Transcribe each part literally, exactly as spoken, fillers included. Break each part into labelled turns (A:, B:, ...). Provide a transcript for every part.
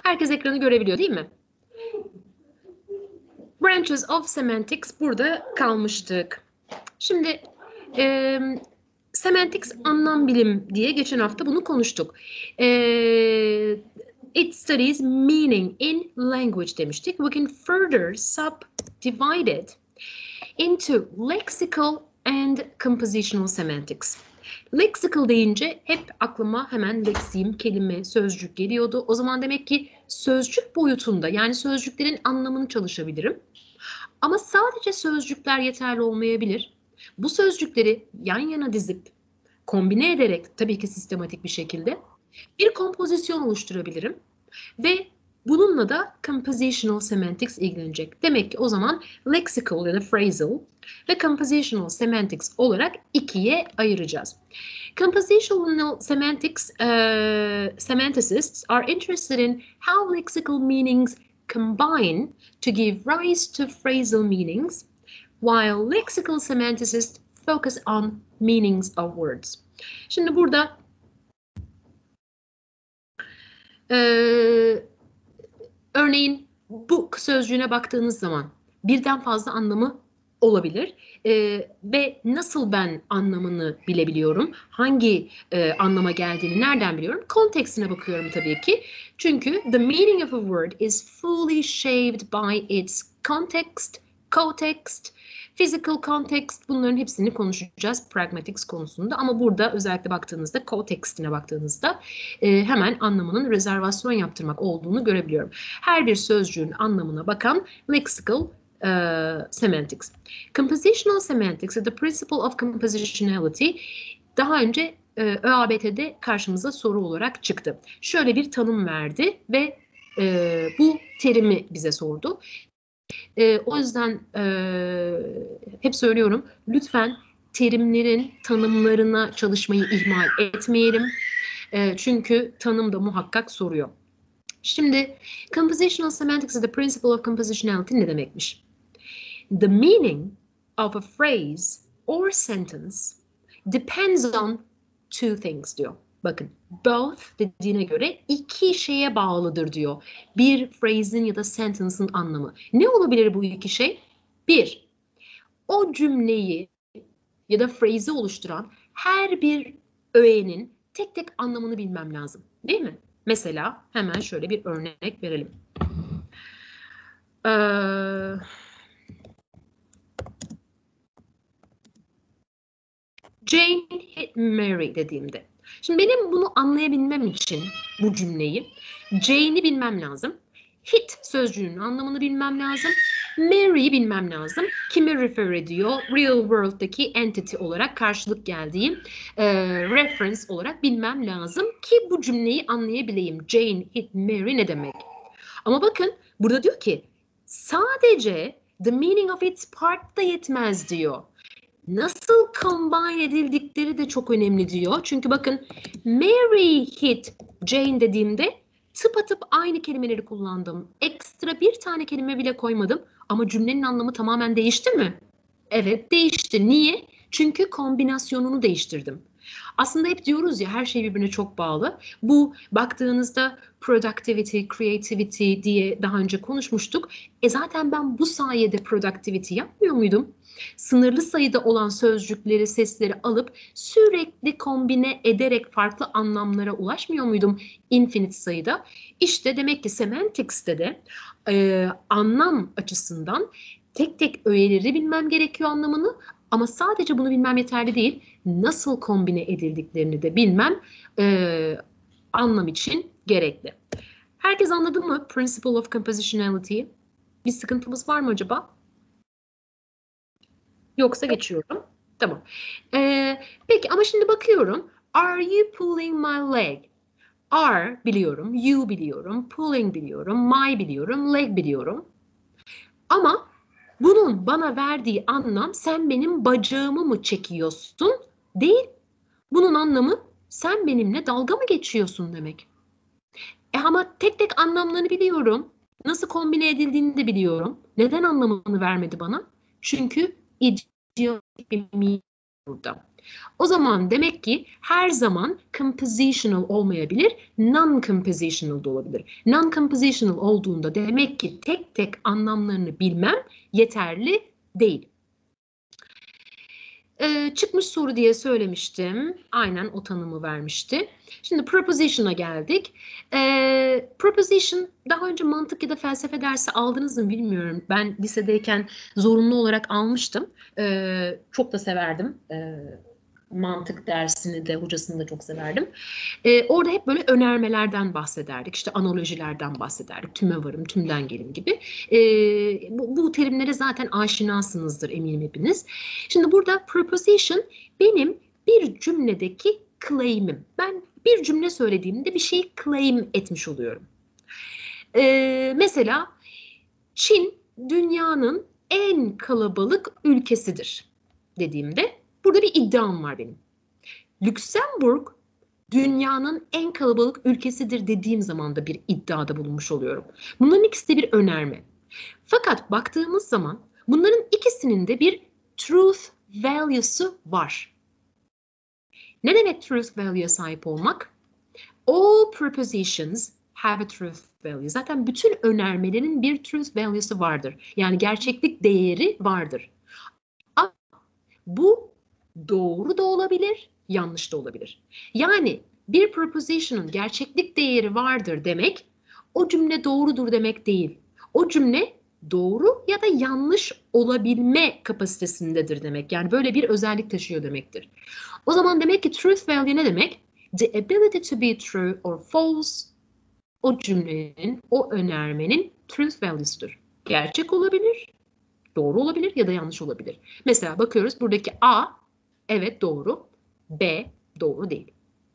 A: Herkes ekranı görebiliyor değil mi? Branches of Semantics burada kalmıştık. Şimdi e, Semantics anlam bilim diye geçen hafta bunu konuştuk. E, it studies meaning in language demiştik. We can further subdivide it into lexical and compositional semantics. Lexical deyince hep aklıma hemen leksiyim, kelime, sözcük geliyordu. O zaman demek ki sözcük boyutunda, yani sözcüklerin anlamını çalışabilirim. Ama sadece sözcükler yeterli olmayabilir. Bu sözcükleri yan yana dizip, kombine ederek, tabii ki sistematik bir şekilde bir kompozisyon oluşturabilirim. Ve bununla da compositional semantics ilgilenecek. Demek ki o zaman lexical ya da phrasal ve compositional semantics olarak ikiye ayıracağız. Compositional semantics uh, semanticists are interested in how lexical meanings combine to give rise to phrasal meanings, while lexical semanticists focus on meanings of words. Şimdi burada Ee, örneğin book sözcüğüne baktığınız zaman birden fazla anlamı olabilir ee, ve nasıl ben anlamını bilebiliyorum, hangi e, anlama geldiğini nereden biliyorum? Kontekstine bakıyorum tabii ki. Çünkü the meaning of a word is fully shaped by its context, context, physical context, bunların hepsini konuşacağız pragmatics konusunda. Ama burada özellikle baktığınızda, contextine baktığınızda e, hemen anlamının rezervasyon yaptırmak olduğunu görebiliyorum. Her bir sözcüğün anlamına bakan lexical uh, semantics. Compositional semantics is the principle of compositionality. Daha önce e, ÖABT'de karşımıza soru olarak çıktı. Şöyle bir tanım verdi ve e, bu terimi bize sordu. E, o yüzden e, hep söylüyorum, lütfen terimlerin tanımlarına çalışmayı ihmal etmeyelim. E, çünkü tanım da muhakkak soruyor. Şimdi compositional semantics is the principle of compositionality ne demekmiş? The meaning of a phrase or sentence depends on two things diyor. Bakın, both dediğine göre iki şeye bağlıdır diyor. Bir phrase'in ya da sentence'ın anlamı. Ne olabilir bu iki şey? Bir, o cümleyi ya da phrase'i oluşturan her bir öğenin tek tek anlamını bilmem lazım. Değil mi? Mesela hemen şöyle bir örnek verelim. Ee, Jane hit Mary dediğimde. Şimdi benim bunu anlayabilmem için bu cümleyi Jane'i bilmem lazım. Hit sözcüğünün anlamını bilmem lazım. Mary'i bilmem lazım. Kimi refer ediyor? Real world'daki entity olarak karşılık geldiği e, reference olarak bilmem lazım ki bu cümleyi anlayabileyim. Jane hit Mary ne demek? Ama bakın burada diyor ki sadece the meaning of its part da yetmez diyor. Nasıl combine edildikleri de çok önemli diyor. Çünkü bakın Mary hit Jane dediğimde tıpatıp aynı kelimeleri kullandım. Ekstra bir tane kelime bile koymadım. Ama cümlenin anlamı tamamen değişti mi? Evet, değişti. Niye? Çünkü kombinasyonunu değiştirdim. Aslında hep diyoruz ya, her şey birbirine çok bağlı. Bu baktığınızda productivity, creativity diye daha önce konuşmuştuk. E zaten ben bu sayede productivity yapmıyor muydum? Sınırlı sayıda olan sözcükleri, sesleri alıp sürekli kombine ederek farklı anlamlara ulaşmıyor muydum infinite sayıda? İşte demek ki semantics'te de e, anlam açısından tek tek öğeleri bilmem gerekiyor anlamını, ama sadece bunu bilmem yeterli değil. Nasıl kombine edildiklerini de bilmem e, anlam için gerekli. Herkes anladı mı Principle of Compositionality'yi? Bir sıkıntımız var mı acaba? Yoksa geçiyorum. Tamam. Ee, peki ama şimdi bakıyorum. Are you pulling my leg? Are biliyorum, you biliyorum, pulling biliyorum, my biliyorum, leg biliyorum. Ama bunun bana verdiği anlam sen benim bacağımı mı çekiyorsun? Değil. Bunun anlamı sen benimle dalga mı geçiyorsun demek. E ama tek tek anlamlarını biliyorum. Nasıl kombine edildiğini de biliyorum. Neden anlamını vermedi bana? Çünkü idiotik bir meaning burada. O zaman demek ki her zaman compositional olmayabilir, non-compositional da olabilir. Non-compositional olduğunda demek ki tek tek anlamlarını bilmem yeterli değil. Ee, çıkmış soru diye söylemiştim. Aynen o tanımı vermişti. Şimdi proposition'a geldik. Ee, proposition daha önce mantık ya da felsefe dersi aldınız mı bilmiyorum. Ben lisedeyken zorunlu olarak almıştım. Ee, çok da severdim. Ee, mantık dersini de hocasını da çok severdim. Ee, orada hep böyle önermelerden bahsederdik. İşte analojilerden bahsederdik. Tüme varım, tümden gelim gibi. Ee, bu, bu terimlere zaten aşinasınızdır eminim hepiniz. Şimdi burada proposition benim bir cümledeki claim'im. Ben bir cümle söylediğimde bir şeyi claim etmiş oluyorum. Ee, mesela Çin dünyanın en kalabalık ülkesidir dediğimde burada bir iddiam var benim. Lüksemburg dünyanın en kalabalık ülkesidir dediğim zaman da bir iddiada bulunmuş oluyorum. Bunların ikisi de bir önerme. Fakat baktığımız zaman bunların ikisinin de bir truth value'su var. Ne demek truth value'ya sahip olmak? All propositions have a truth value. Zaten bütün önermelerin bir truth value'su vardır. Yani gerçeklik değeri vardır. Ama bu doğru da olabilir, yanlış da olabilir. Yani bir proposition'ın gerçeklik değeri vardır demek, o cümle doğrudur demek değil. O cümle doğru ya da yanlış olabilme kapasitesindedir demek. Yani böyle bir özellik taşıyor demektir. O zaman demek ki truth value ne demek? The ability to be true or false, o cümlenin, o önermenin truth value'sudur. Gerçek olabilir, doğru olabilir ya da yanlış olabilir. Mesela bakıyoruz buradaki A, evet doğru, B doğru değil.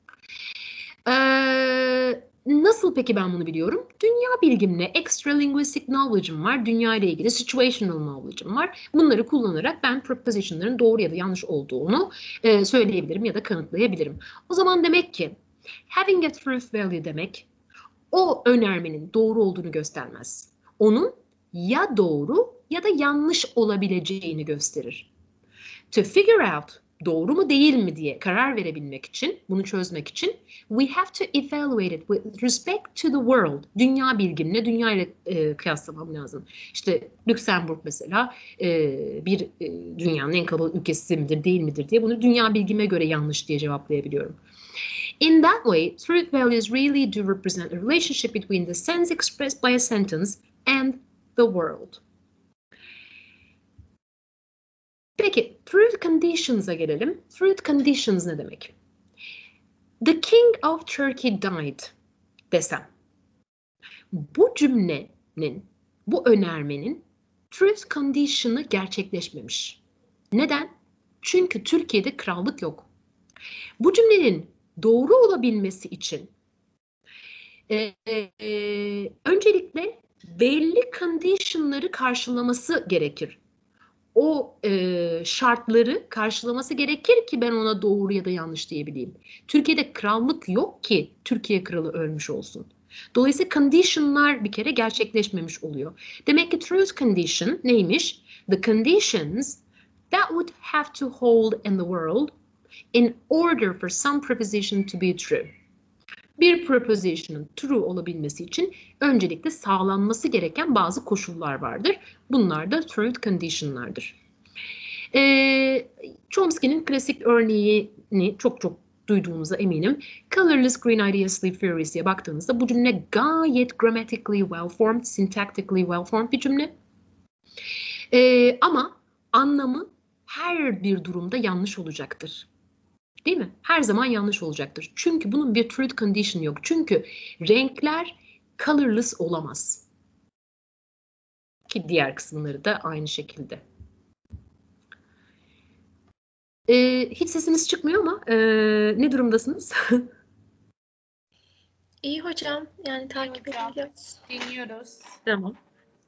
A: Ee, nasıl peki ben bunu biliyorum? Dünya bilgimle extra linguistic knowledge'ım var. Dünya ile ilgili situational knowledge'ım var. Bunları kullanarak ben proposition'ların doğru ya da yanlış olduğunu e, söyleyebilirim ya da kanıtlayabilirim. O zaman demek ki having a truth value demek o önermenin doğru olduğunu göstermez. Onun ya doğru ya da yanlış olabileceğini gösterir. To figure out doğru mu değil mi diye karar verebilmek için, bunu çözmek için we have to evaluate it with respect to the world. Dünya bilgimle, dünya ile e, kıyaslamam lazım. İşte Lüksemburg mesela e, bir e, dünyanın en kalabalık ülkesi midir değil midir diye bunu dünya bilgime göre yanlış diye cevaplayabiliyorum. In that way, truth values really do represent a relationship between the sense expressed by a sentence and the world. Peki, truth conditions'a gelelim. Truth conditions ne demek? The King of Turkey died desem. Bu cümlenin, bu önermenin truth condition'ı gerçekleşmemiş. Neden? Çünkü Türkiye'de krallık yok. Bu cümlenin doğru olabilmesi için e, e, öncelikle belli condition'ları karşılaması gerekir. O e, şartları karşılaması gerekir ki ben ona doğru ya da yanlış diyebileyim. Türkiye'de krallık yok ki Türkiye kralı ölmüş olsun. Dolayısıyla condition'lar bir kere gerçekleşmemiş oluyor. Demek ki truth condition neymiş? The conditions that would have to hold in the world in order for some proposition to be true. Bir proposition'ın true olabilmesi için öncelikle sağlanması gereken bazı koşullar vardır. Bunlar da truth condition'lardır. Ee, Chomsky'nin klasik örneğini çok çok duyduğunuza eminim. Colorless green ideas sleep furiously'e baktığınızda bu cümle gayet grammatically well formed, syntactically well formed bir cümle. Ee, ama anlamı her bir durumda yanlış olacaktır. Değil mi? Her zaman yanlış olacaktır. Çünkü bunun bir truth condition yok. Çünkü renkler colorless olamaz. Ki diğer kısımları da aynı şekilde. Ee, hiç sesiniz çıkmıyor ama e, ne durumdasınız?
B: İyi hocam. Yani takip ediyoruz.
C: Dinliyoruz.
A: Tamam.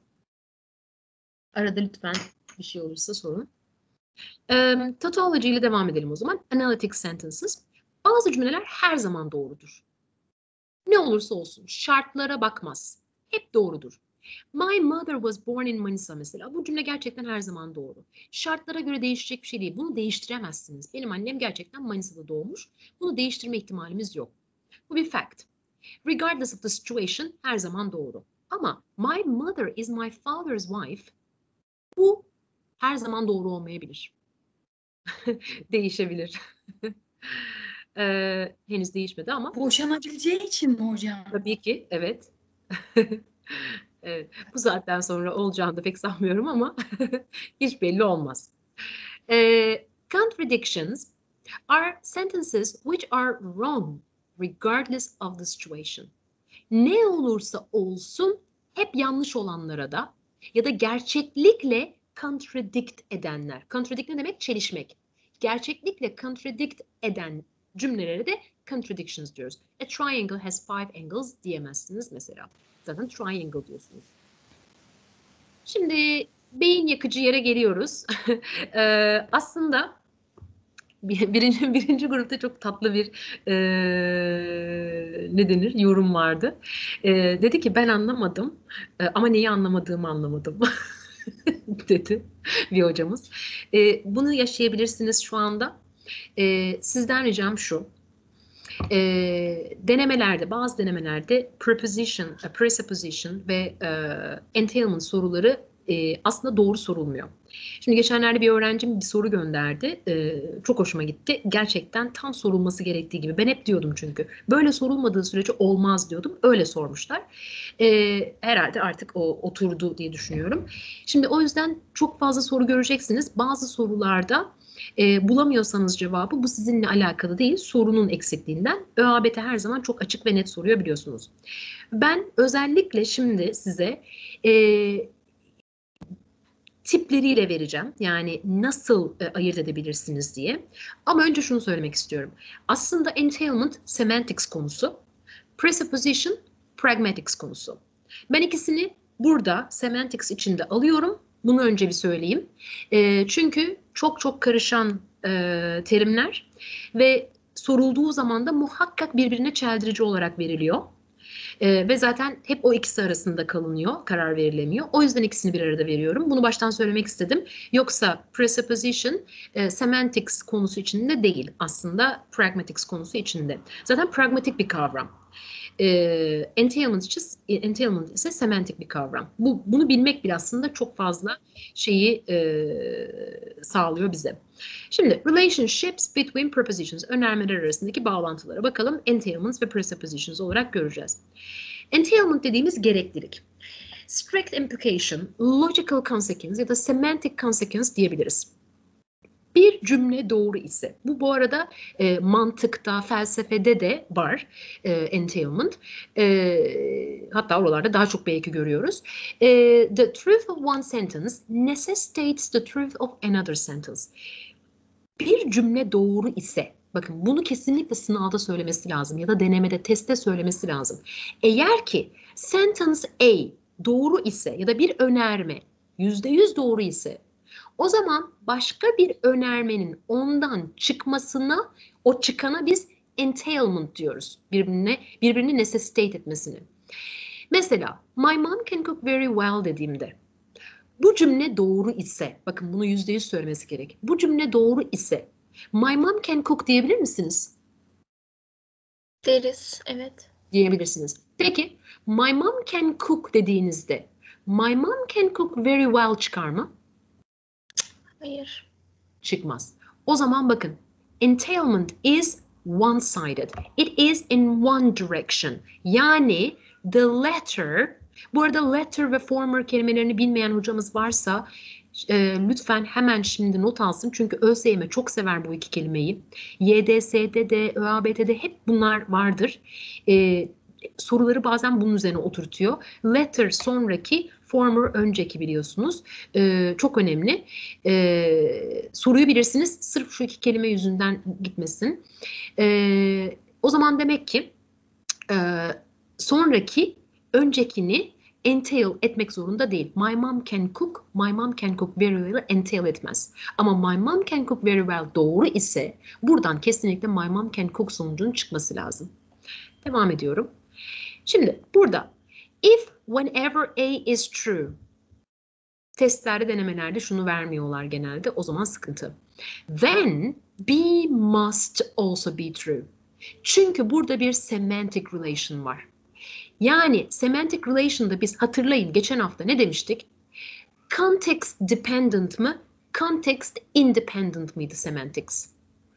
A: Arada lütfen bir şey olursa sorun. Ee, tautology ile devam edelim o zaman. Analytic sentences. Bazı cümleler her zaman doğrudur. Ne olursa olsun şartlara bakmaz. Hep doğrudur. My mother was born in Manisa mesela. Bu cümle gerçekten her zaman doğru. Şartlara göre değişecek bir şey değil. Bunu değiştiremezsiniz. Benim annem gerçekten Manisa'da doğmuş. Bunu değiştirme ihtimalimiz yok. Bu bir fact. Regardless of the situation her zaman doğru. Ama my mother is my father's wife. Bu her zaman doğru olmayabilir. Değişebilir. Ee, henüz değişmedi ama.
C: Boşanabileceği için mi hocam?
A: Tabii ki evet. Evet, bu saatten sonra olacağını da pek sanmıyorum ama hiç belli olmaz. Ee, contradictions are sentences which are wrong regardless of the situation. Ne olursa olsun hep yanlış olanlara da ya da gerçeklikle contradict edenler. Contradict ne demek? Çelişmek. Gerçeklikle contradict eden cümlelere de contradictions diyoruz. A triangle has five angles diyemezsiniz mesela. Zaten triangle diyorsunuz. Şimdi beyin yakıcı yere geliyoruz. ee, aslında birinci, birinci grupta çok tatlı bir e, ne denir yorum vardı. E, dedi ki ben anlamadım e, ama neyi anlamadığımı anlamadım dedi bir hocamız. E, bunu yaşayabilirsiniz şu anda. E, sizden ricam şu. E, denemelerde, bazı denemelerde preposition, presupposition ve e, entailment soruları e, aslında doğru sorulmuyor. Şimdi geçenlerde bir öğrencim bir soru gönderdi. E, çok hoşuma gitti. Gerçekten tam sorulması gerektiği gibi. Ben hep diyordum çünkü. Böyle sorulmadığı sürece olmaz diyordum. Öyle sormuşlar. E, herhalde artık o oturdu diye düşünüyorum. Şimdi o yüzden çok fazla soru göreceksiniz. Bazı sorularda E, bulamıyorsanız cevabı bu sizinle alakalı değil, sorunun eksikliğinden. ÖABT her zaman çok açık ve net soruyor biliyorsunuz. Ben özellikle şimdi size e, tipleriyle vereceğim. Yani nasıl e, ayırt edebilirsiniz diye. Ama önce şunu söylemek istiyorum. Aslında entailment semantics konusu, presupposition pragmatics konusu. Ben ikisini burada semantics içinde alıyorum. Bunu önce bir söyleyeyim. E, çünkü çok çok karışan e, terimler ve sorulduğu zaman da muhakkak birbirine çeldirici olarak veriliyor. E, ve zaten hep o ikisi arasında kalınıyor, karar verilemiyor. O yüzden ikisini bir arada veriyorum. Bunu baştan söylemek istedim. Yoksa presupposition, e, semantics konusu içinde değil. Aslında pragmatics konusu içinde. Zaten pragmatik bir kavram. E, entailment, için, entailment ise semantik bir kavram. Bu, bunu bilmek bile aslında çok fazla şeyi e, sağlıyor bize. Şimdi relationships between prepositions, önermeler arasındaki bağlantılara bakalım. Entailments ve presuppositions olarak göreceğiz. Entailment dediğimiz gereklilik. Strict implication, logical consequence ya da semantic consequence diyebiliriz. Bir cümle doğru ise, bu bu arada e, mantıkta, felsefede de var e, entailment. E, hatta oralarda daha çok belki görüyoruz. E, the truth of one sentence necessitates the truth of another sentence. Bir cümle doğru ise, bakın bunu kesinlikle sınavda söylemesi lazım ya da denemede, testte söylemesi lazım. Eğer ki sentence A doğru ise ya da bir önerme yüzde yüz doğru ise, o zaman başka bir önermenin ondan çıkmasına, o çıkana biz entailment diyoruz. Birbirine, birbirini necessitate etmesini. Mesela, my mom can cook very well dediğimde, bu cümle doğru ise, bakın bunu yüzde yüz söylemesi gerek. Bu cümle doğru ise, my mom can cook diyebilir misiniz?
B: Deriz, evet.
A: Diyebilirsiniz. Peki, my mom can cook dediğinizde, my mom can cook very well çıkar mı?
B: Hayır.
A: Çıkmaz. O zaman bakın, entailment is one-sided. It is in one direction. Yani the letter, bu arada letter ve former kelimelerini bilmeyen hocamız varsa e, lütfen hemen şimdi not alsın. Çünkü ÖSYM çok sever bu iki kelimeyi. Y D S'de de, ÖABT'de hep bunlar vardır. E, soruları bazen bunun üzerine oturtuyor. Letter sonraki, former önceki biliyorsunuz. Ee, çok önemli. Ee, soruyu bilirsiniz. Sırf şu iki kelime yüzünden gitmesin. Ee, o zaman demek ki e, sonraki öncekini entail etmek zorunda değil. My mom can cook, my mom can cook very well entail etmez. Ama my mom can cook very well doğru ise buradan kesinlikle my mom can cook sonucunun çıkması lazım. Devam ediyorum. Şimdi burada If whenever A is true. Testlerde, denemelerde şunu vermiyorlar genelde. O zaman sıkıntı. Then B must also be true. Çünkü burada bir semantic relation var. Yani semantic relation'da biz hatırlayın geçen hafta ne demiştik? Context dependent mı? Context independent mıydı semantics?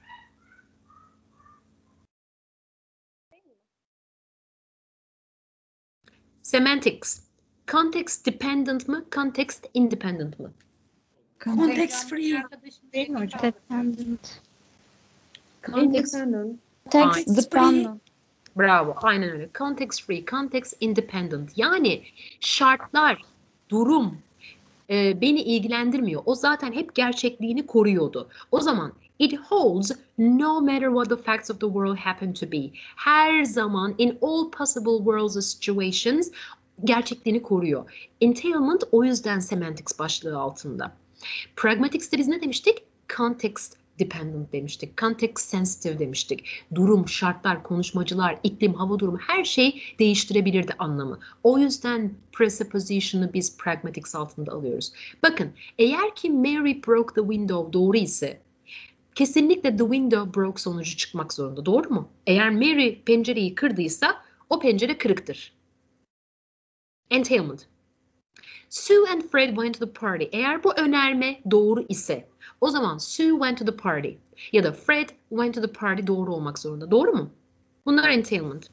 A: Semantics. Context dependent mı? Context independent mı?
C: Context free.
D: Değil mi hocam?
B: Dependent.
A: Context,
B: Text
C: Free.
B: dependent.
A: bravo, aynen öyle. Context free, context independent. Yani şartlar, durum e, beni ilgilendirmiyor. O zaten hep gerçekliğini koruyordu. O zaman it holds no matter what the facts of the world happen to be. Her zaman in all possible worlds or situations gerçekliğini koruyor. Entailment o yüzden semantics başlığı altında. Pragmatics'te biz ne demiştik? Context dependent demiştik. Context sensitive demiştik. Durum, şartlar, konuşmacılar, iklim, hava durumu her şey değiştirebilirdi anlamı. O yüzden presupposition'ı biz pragmatics altında alıyoruz. Bakın eğer ki Mary broke the window doğru ise kesinlikle the window broke sonucu çıkmak zorunda. Doğru mu? Eğer Mary pencereyi kırdıysa o pencere kırıktır. Entailment. Sue and Fred went to the party. Eğer bu önerme doğru ise o zaman Sue went to the party ya da Fred went to the party doğru olmak zorunda. Doğru mu? Bunlar entailment.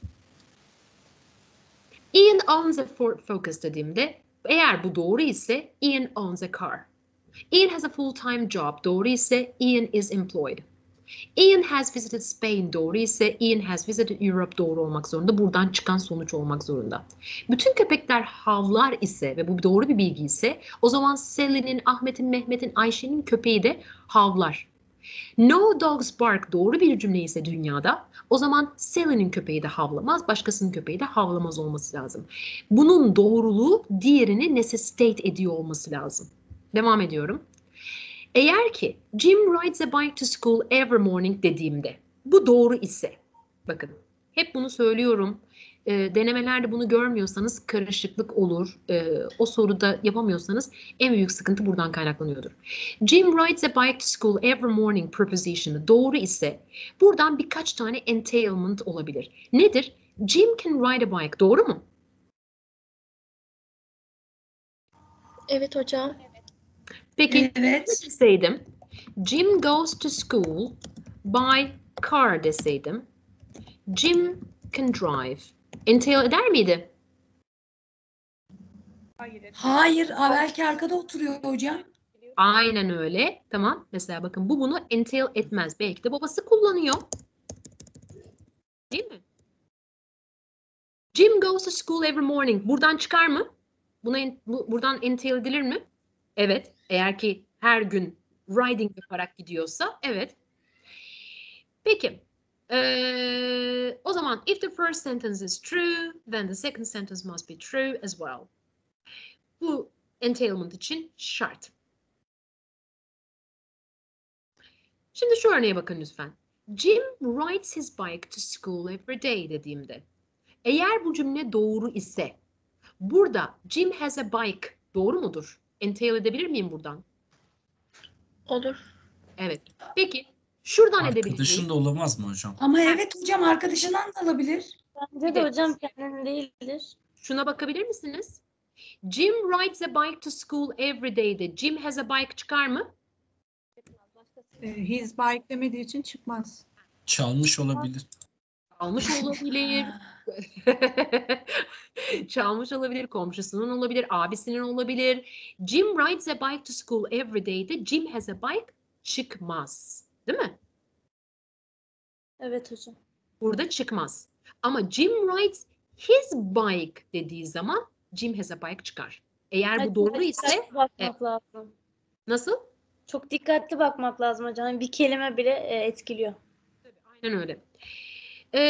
A: Ian owns a Ford Focus dediğimde eğer bu doğru ise Ian owns a car. Ian has a full-time job. Doğru ise Ian is employed. Ian has visited Spain doğru ise Ian has visited Europe doğru olmak zorunda. Buradan çıkan sonuç olmak zorunda. Bütün köpekler havlar ise ve bu doğru bir bilgi ise o zaman Sally'nin, Ahmet'in, Mehmet'in, Ayşe'nin köpeği de havlar. No dogs bark doğru bir cümle ise dünyada o zaman Sally'nin köpeği de havlamaz, başkasının köpeği de havlamaz olması lazım. Bunun doğruluğu diğerini necessitate ediyor olması lazım. Devam ediyorum. Eğer ki Jim rides a bike to school every morning dediğimde bu doğru ise bakın hep bunu söylüyorum. E, denemelerde bunu görmüyorsanız karışıklık olur. E, o soruda yapamıyorsanız en büyük sıkıntı buradan kaynaklanıyordur. Jim rides a bike to school every morning preposition'ı doğru ise buradan birkaç tane entailment olabilir. Nedir? Jim can ride a bike doğru mu?
B: Evet hocam.
A: Peki
C: Evet.
A: deseydim Jim goes to school by car deseydim Jim can drive. Entail eder miydi?
D: Hayır.
C: Hayır. Aa, belki arkada oturuyor hocam.
A: Aynen öyle. Tamam. Mesela bakın bu bunu entail etmez. Belki de babası kullanıyor. Değil mi? Jim goes to school every morning. Buradan çıkar mı? Buna bu, buradan entail edilir mi? Evet. Eğer ki her gün riding yaparak gidiyorsa evet. Peki. Ee, o zaman if the first sentence is true, then the second sentence must be true as well. Bu entailment için şart. Şimdi şu örneğe bakın lütfen. Jim rides his bike to school every day dediğimde. Eğer bu cümle doğru ise burada Jim has a bike doğru mudur? Entail edebilir miyim buradan?
B: Olur.
A: Evet. Peki şuradan edebilir
E: Arkadaşın
A: miyim?
E: da olamaz mı hocam?
C: Ama evet hocam arkadaşından da alabilir.
B: Bence de hocam kendini değildir.
A: Şuna bakabilir misiniz? Jim rides a bike to school every day'de Jim has a bike çıkar mı?
D: His bike demediği için çıkmaz.
E: Çalmış olabilir.
A: Çalmış olabilir. Çalmış olabilir, komşusunun olabilir, abisinin olabilir. Jim rides a bike to school every day'de Jim has a bike çıkmaz. Değil mi?
B: Evet hocam.
A: Burada çıkmaz. Ama Jim rides his bike dediği zaman Jim has a bike çıkar. Eğer bu
B: Hadi
A: doğru ise
B: dikkatli bakmak
A: evet.
B: lazım.
A: Nasıl?
B: Çok dikkatli bakmak lazım hocam. Hani bir kelime bile e, etkiliyor.
A: Aynen öyle. Ee,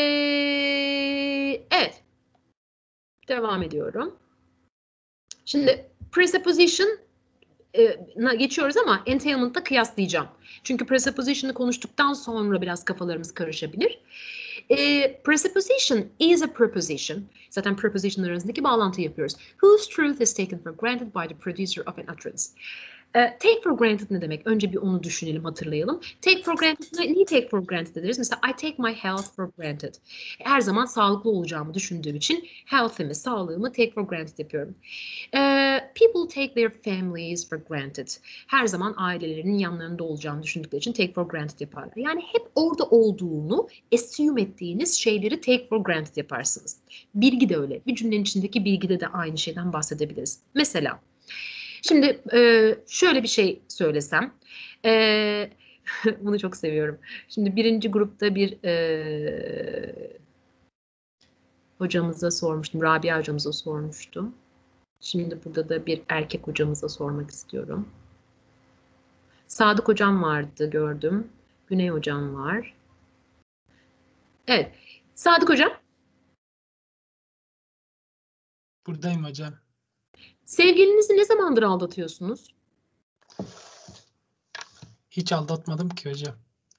A: evet. Devam ediyorum. Şimdi presupposition e, geçiyoruz ama entailment'la kıyaslayacağım. Çünkü presupposition'ı konuştuktan sonra biraz kafalarımız karışabilir. E, preposition is a preposition. Zaten prepositionlar arasındaki bağlantı yapıyoruz. Whose truth is taken for granted by the producer of an utterance. E, take for granted ne demek? Önce bir onu düşünelim, hatırlayalım. Take for granted, neyi take for granted ederiz? Mesela I take my health for granted. Her zaman sağlıklı olacağımı düşündüğüm için health'imi, sağlığımı take for granted yapıyorum. E, people take their families for granted. Her zaman ailelerinin yanlarında olacağını düşündükleri için take for granted yaparlar. Yani hep orada olduğunu assume ettiğiniz şeyleri take for granted yaparsınız. Bilgi de öyle. Bir cümlenin içindeki bilgide de aynı şeyden bahsedebiliriz. Mesela şimdi e, şöyle bir şey söylesem. E, bunu çok seviyorum. Şimdi birinci grupta bir e, hocamıza sormuştum. Rabia hocamıza sormuştum. Şimdi burada da bir erkek hocamıza sormak istiyorum. Sadık hocam vardı gördüm. Güney hocam var. Evet. Sadık hocam.
F: Buradayım hocam.
A: Sevgilinizi ne zamandır aldatıyorsunuz?
F: Hiç aldatmadım ki hocam.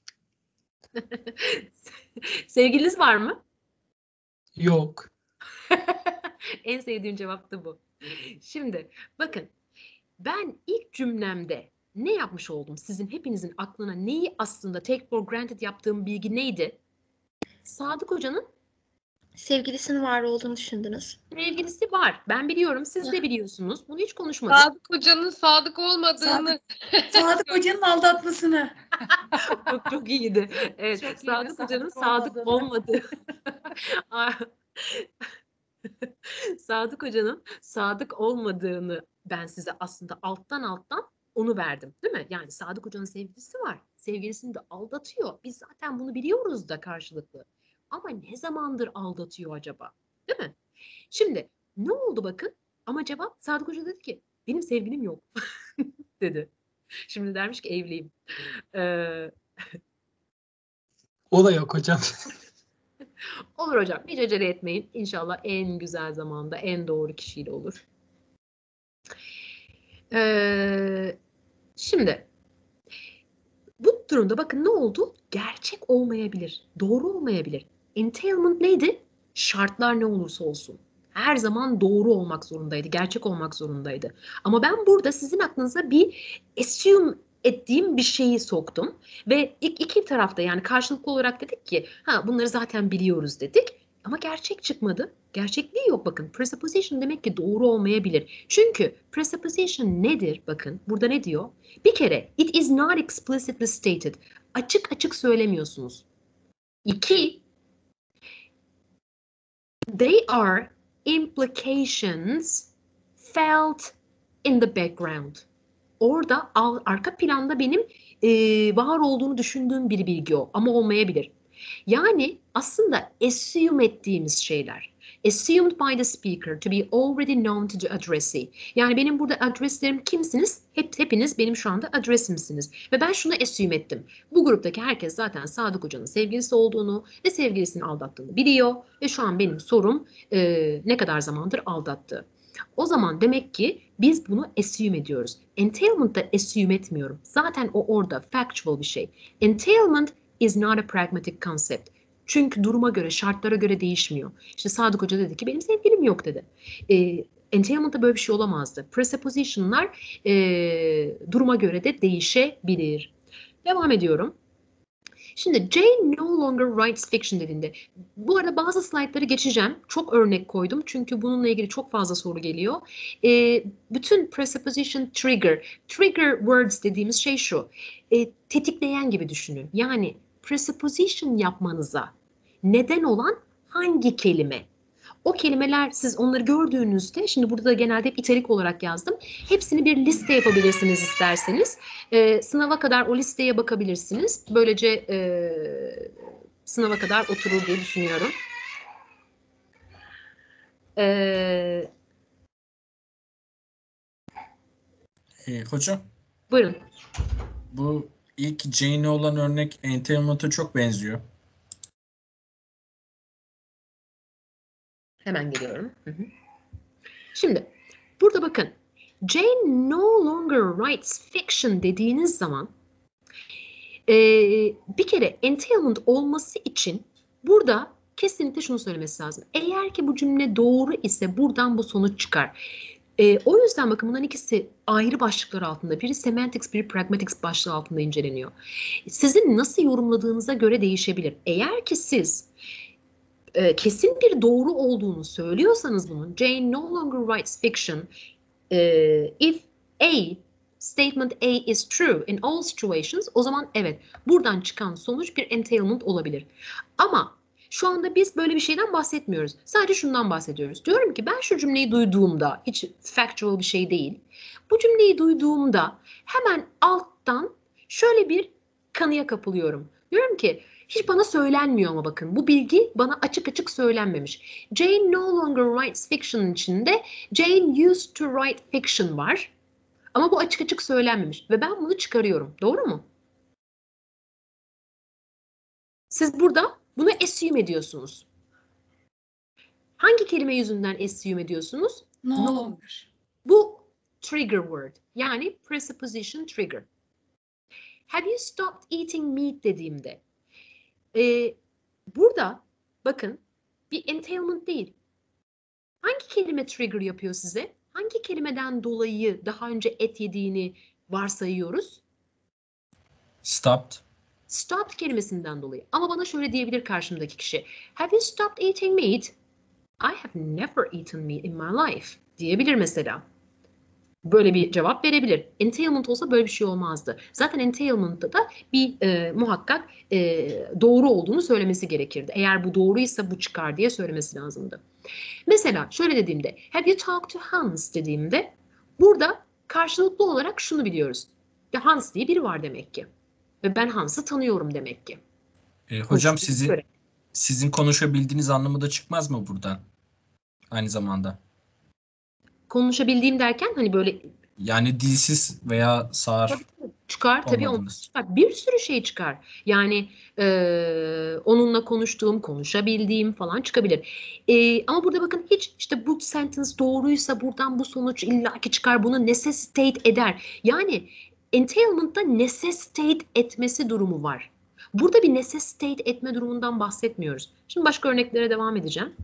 A: Sevgiliniz var mı?
F: Yok.
A: En sevdiğim cevap da bu. Şimdi bakın ben ilk cümlemde ne yapmış oldum? Sizin hepinizin aklına neyi aslında take for granted yaptığım bilgi neydi? Sadık Hoca'nın
B: Sevgilisinin var olduğunu düşündünüz.
A: sevgilisi var. Ben biliyorum. Siz de biliyorsunuz. Bunu hiç konuşmadık.
G: Sadık Hoca'nın sadık olmadığını.
C: Sadık, Sadık Hoca'nın aldatmasını.
A: Çok çok iyiydi. Evet,
D: Çok iyiydi,
A: Sadık
D: sadık
A: Hoca'nın sadık
D: olmadığını.
A: olmadığı. Sadık Hoca'nın sadık olmadığını ben size aslında alttan alttan onu verdim, değil mi? Yani Sadık Hoca'nın sevgilisi var. Sevgilisini de aldatıyor. Biz zaten bunu biliyoruz da karşılıklı. Ama ne zamandır aldatıyor acaba? Değil mi? Şimdi ne oldu bakın? Ama cevap Sadık Hoca dedi ki benim sevgilim yok dedi. Şimdi dermiş ki evliyim. Ee,
F: O da yok hocam.
A: olur hocam hiç acele etmeyin. İnşallah en güzel zamanda en doğru kişiyle olur. Ee, şimdi bu durumda bakın ne oldu? Gerçek olmayabilir. Doğru olmayabilir. Entailment neydi? Şartlar ne olursa olsun. Her zaman doğru olmak zorundaydı. Gerçek olmak zorundaydı. Ama ben burada sizin aklınıza bir assume ettiğim bir şeyi soktum. Ve ilk iki tarafta yani karşılıklı olarak dedik ki ha bunları zaten biliyoruz dedik. Ama gerçek çıkmadı. Gerçekliği yok bakın. Presupposition demek ki doğru olmayabilir. Çünkü presupposition nedir? Bakın burada ne diyor? Bir kere it is not explicitly stated. Açık açık söylemiyorsunuz. İki, they are implications felt in the background. Orada arka planda benim e, var olduğunu düşündüğüm bir bilgi o ama olmayabilir. Yani aslında assume ettiğimiz şeyler. Assumed by the speaker to be already known to the addressee. Yani benim burada adreslerim kimsiniz? Hep, hepiniz benim şu anda adresimsiniz. Ve ben şunu assume ettim. Bu gruptaki herkes zaten Sadık Hoca'nın sevgilisi olduğunu ve sevgilisini aldattığını biliyor. Ve şu an benim sorum e, ne kadar zamandır aldattı. O zaman demek ki biz bunu assume ediyoruz. Entailment'da assume etmiyorum. Zaten o orada factual bir şey. Entailment is not a pragmatic concept. Çünkü duruma göre, şartlara göre değişmiyor. İşte Sadık Hoca dedi ki benim sevgilim yok dedi. E, entailment'da böyle bir şey olamazdı. Presupposition'lar e, duruma göre de değişebilir. Devam ediyorum. Şimdi Jane no longer writes fiction dediğinde, bu arada bazı slaytları geçeceğim. Çok örnek koydum çünkü bununla ilgili çok fazla soru geliyor. E, bütün presupposition trigger, trigger words dediğimiz şey şu, e, tetikleyen gibi düşünün. Yani presupposition yapmanıza neden olan hangi kelime? O kelimeler siz onları gördüğünüzde, şimdi burada da genelde hep italik olarak yazdım. Hepsini bir liste yapabilirsiniz isterseniz. Ee, sınava kadar o listeye bakabilirsiniz. Böylece e, sınava kadar oturur diye düşünüyorum. Ee,
E: Ee, hocam
A: buyurun.
E: bu ilk Jane'e olan örnek entailment'a çok benziyor.
A: Hemen geliyorum. Hı hı. Şimdi burada bakın. Jane no longer writes fiction dediğiniz zaman e, bir kere entailment olması için Burada kesinlikle şunu söylemesi lazım. Eğer ki bu cümle doğru ise buradan bu sonuç çıkar. Ee, o yüzden bakın bunların ikisi ayrı başlıklar altında. Biri semantics, biri pragmatics başlığı altında inceleniyor. Sizin nasıl yorumladığınıza göre değişebilir. Eğer ki siz e, kesin bir doğru olduğunu söylüyorsanız bunun, Jane no longer writes fiction e, if A statement A is true in all situations, o zaman evet buradan çıkan sonuç bir entailment olabilir. Ama şu anda biz böyle bir şeyden bahsetmiyoruz. Sadece şundan bahsediyoruz. Diyorum ki ben şu cümleyi duyduğumda, hiç factual bir şey değil. Bu cümleyi duyduğumda hemen alttan şöyle bir kanıya kapılıyorum. Diyorum ki hiç bana söylenmiyor ama bakın bu bilgi bana açık açık söylenmemiş. Jane no longer writes fiction'ın içinde Jane used to write fiction var. Ama bu açık açık söylenmemiş ve ben bunu çıkarıyorum. Doğru mu? Siz burada bunu assume ediyorsunuz. Hangi kelime yüzünden assume ediyorsunuz?
C: No
A: No.
C: longer.
A: Bu trigger word. Yani presupposition trigger. Have you stopped eating meat dediğimde e, burada bakın bir entailment değil. Hangi kelime trigger yapıyor size? Hangi kelimeden dolayı daha önce et yediğini varsayıyoruz?
E: Stopped.
A: Stopped kelimesinden dolayı. Ama bana şöyle diyebilir karşımdaki kişi. Have you stopped eating meat? I have never eaten meat in my life. Diyebilir mesela. Böyle bir cevap verebilir. Entailment olsa böyle bir şey olmazdı. Zaten entailment'ta da bir e, muhakkak e, doğru olduğunu söylemesi gerekirdi. Eğer bu doğruysa bu çıkar diye söylemesi lazımdı. Mesela şöyle dediğimde have you talked to Hans dediğimde burada karşılıklı olarak şunu biliyoruz. Ya Hans diye biri var demek ki. Ve ben Hans'ı tanıyorum demek ki.
E: E, hocam
A: Konuştuğuna
E: sizin
A: göre.
E: sizin konuşabildiğiniz anlamı da çıkmaz mı buradan? Aynı zamanda.
A: Konuşabildiğim derken hani böyle
E: Yani dilsiz veya sağır
A: çıkar tabii ondan
E: olmadınız.
A: çıkar. Bir sürü şey çıkar. Yani e, onunla konuştuğum, konuşabildiğim falan çıkabilir. E, ama burada bakın hiç işte bu sentence doğruysa buradan bu sonuç illaki çıkar. Bunu necessitate eder. Yani entailment'ta necessitate etmesi durumu var. Burada bir necessitate etme durumundan bahsetmiyoruz. Şimdi başka örneklere devam edeceğim.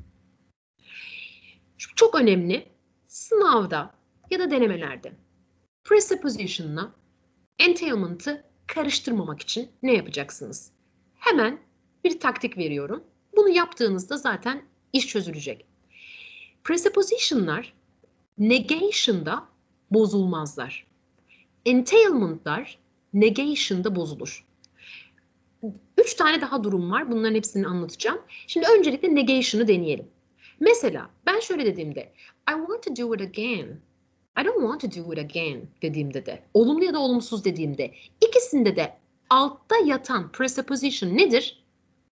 A: Şu çok önemli. Sınavda ya da denemelerde presupposition'la entailment'ı karıştırmamak için ne yapacaksınız? Hemen bir taktik veriyorum. Bunu yaptığınızda zaten iş çözülecek. Presupposition'lar negation'da bozulmazlar. Entailment'lar negation'da bozulur. Üç tane daha durum var. Bunların hepsini anlatacağım. Şimdi öncelikle negation'ı deneyelim. Mesela ben şöyle dediğimde I want to do it again. I don't want to do it again dediğimde de, olumlu ya da olumsuz dediğimde, ikisinde de altta yatan presupposition nedir?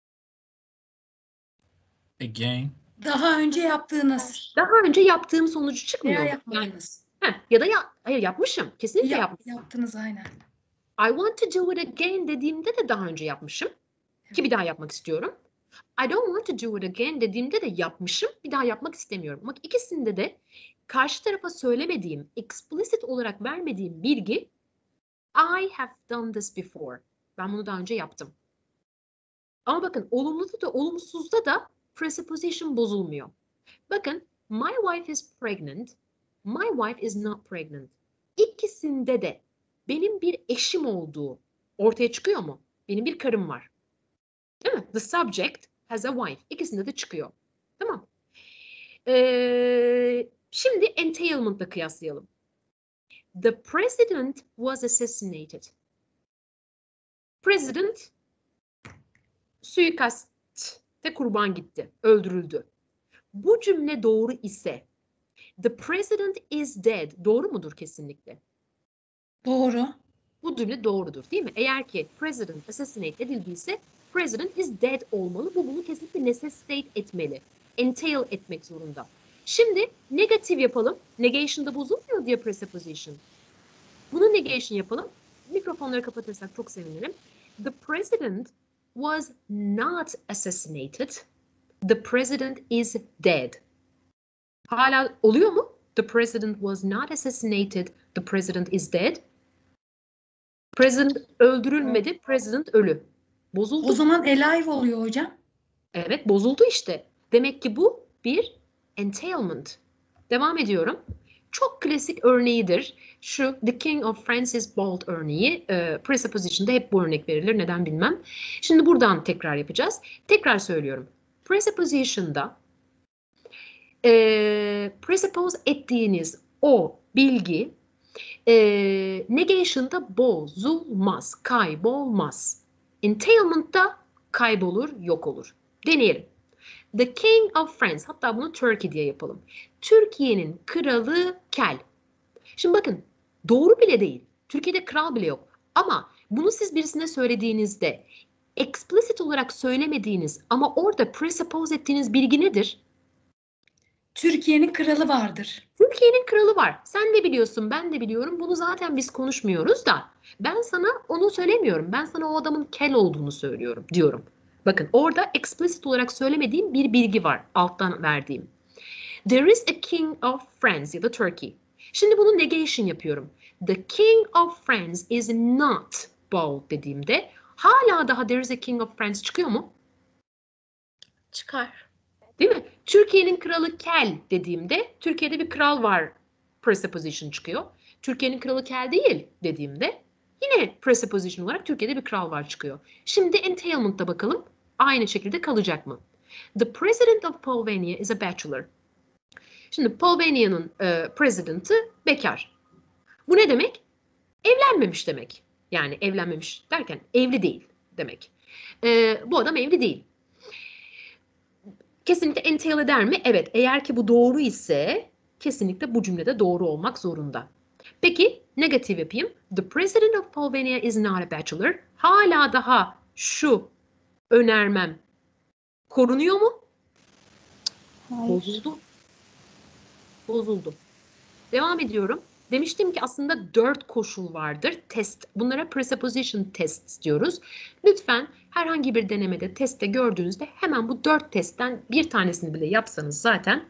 E: Again.
C: Daha önce yaptığınız
A: Daha önce yaptığım sonucu çıkmıyor.
C: veya
A: mu? Yani,
C: yapmadınız.
A: heh, ya da ya, hayır yapmışım. Kesinlikle
C: Yap-
A: yapmışım.
C: yaptınız aynen.
A: I want to do it again dediğimde de daha önce yapmışım. Ki bir daha yapmak istiyorum. I don't want to do it again dediğimde de yapmışım. Bir daha yapmak istemiyorum. Ama ikisinde de karşı tarafa söylemediğim, explicit olarak vermediğim bilgi I have done this before. Ben bunu daha önce yaptım. Ama bakın olumluda da olumsuzda da presupposition bozulmuyor. Bakın my wife is pregnant. My wife is not pregnant. İkisinde de benim bir eşim olduğu ortaya çıkıyor mu? Benim bir karım var. Değil mi? The subject has a wife. İkisinde de çıkıyor. Tamam. Ee, şimdi entailment'la kıyaslayalım. The president was assassinated. President suikaste kurban gitti. Öldürüldü. Bu cümle doğru ise the president is dead. Doğru mudur kesinlikle?
C: Doğru.
A: Bu cümle doğrudur değil mi? Eğer ki president assassinate edildiyse president is dead olmalı. Bu bunu kesinlikle necessitate etmeli. Entail etmek zorunda. Şimdi negatif yapalım. Negation'da bozulmuyor diye presupposition. Bunu negation yapalım. Mikrofonları kapatırsak çok sevinirim. The president was not assassinated. The president is dead. Hala oluyor mu? The president was not assassinated. The president is dead. President öldürülmedi. President ölü. Bozuldu.
C: O zaman alive oluyor hocam.
A: Evet, bozuldu işte. Demek ki bu bir entailment. Devam ediyorum. Çok klasik örneğidir. Şu The King of France is bald örneği. E, presupposition'da hep bu örnek verilir. Neden bilmem. Şimdi buradan tekrar yapacağız. Tekrar söylüyorum. Presupposition'da e, presuppose ettiğiniz o bilgi e, negation'da bozulmaz, kaybolmaz. Entailment'da kaybolur, yok olur. Deneyelim. The King of France, hatta bunu Turkey diye yapalım. Türkiye'nin kralı kel. Şimdi bakın, doğru bile değil. Türkiye'de kral bile yok. Ama bunu siz birisine söylediğinizde explicit olarak söylemediğiniz ama orada presuppose ettiğiniz bilgi nedir?
C: Türkiye'nin kralı vardır.
A: Türkiye'nin kralı var. Sen de biliyorsun, ben de biliyorum. Bunu zaten biz konuşmuyoruz da. Ben sana onu söylemiyorum. Ben sana o adamın kel olduğunu söylüyorum, diyorum. Bakın orada explicit olarak söylemediğim bir bilgi var. Alttan verdiğim. There is a king of France ya da Turkey. Şimdi bunu negation yapıyorum. The king of France is not bald dediğimde hala daha there is a king of France çıkıyor mu?
B: Çıkar.
A: Değil mi? Türkiye'nin kralı kel dediğimde Türkiye'de bir kral var presupposition çıkıyor. Türkiye'nin kralı kel değil dediğimde yine presupposition olarak Türkiye'de bir kral var çıkıyor. Şimdi entailment'ta bakalım aynı şekilde kalacak mı? The president of Pennsylvania is a bachelor. Şimdi Pennsylvania'nın e, president'ı bekar. Bu ne demek? Evlenmemiş demek. Yani evlenmemiş derken evli değil demek. E, bu adam evli değil. Kesinlikle entail eder mi? Evet. Eğer ki bu doğru ise kesinlikle bu cümlede doğru olmak zorunda. Peki negatif yapayım. The president of Pennsylvania is not a bachelor. Hala daha şu önermem korunuyor mu?
D: Hayır.
A: Bozuldu. Bozuldu. Devam ediyorum. Demiştim ki aslında dört koşul vardır. Test. Bunlara presupposition tests diyoruz. Lütfen herhangi bir denemede, testte gördüğünüzde hemen bu dört testten bir tanesini bile yapsanız zaten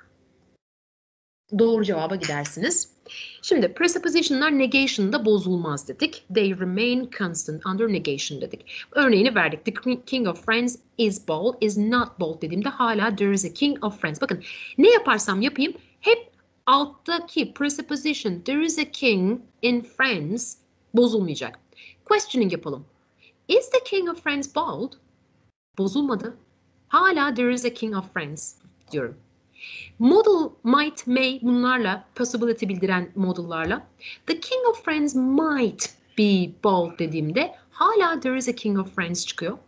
A: doğru cevaba gidersiniz. Şimdi presupposition'lar negation'da bozulmaz dedik. They remain constant under negation dedik. Örneğini verdik. The king of France is bald, is not bald dediğimde hala there is a king of France. Bakın ne yaparsam yapayım hep alttaki presupposition there is a king in France bozulmayacak. Questioning yapalım. Is the king of France bald? Bozulmadı. Hala there is a king of France diyorum. Model, might, may bunlarla possibility bildiren model'larla the king of France might be bald dediğimde hala there is a king of France çıkıyor.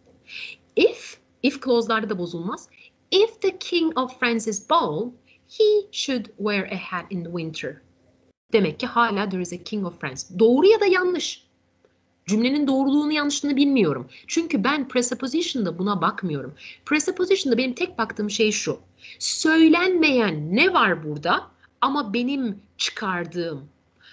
A: If, if clause'larda da bozulmaz. If the king of France is bald, he should wear a hat in the winter. Demek ki hala there is a king of France. Doğru ya da yanlış. Cümlenin doğruluğunu yanlışlığını bilmiyorum. Çünkü ben presupposition'da buna bakmıyorum. Presupposition'da benim tek baktığım şey şu. Söylenmeyen ne var burada ama benim çıkardığım,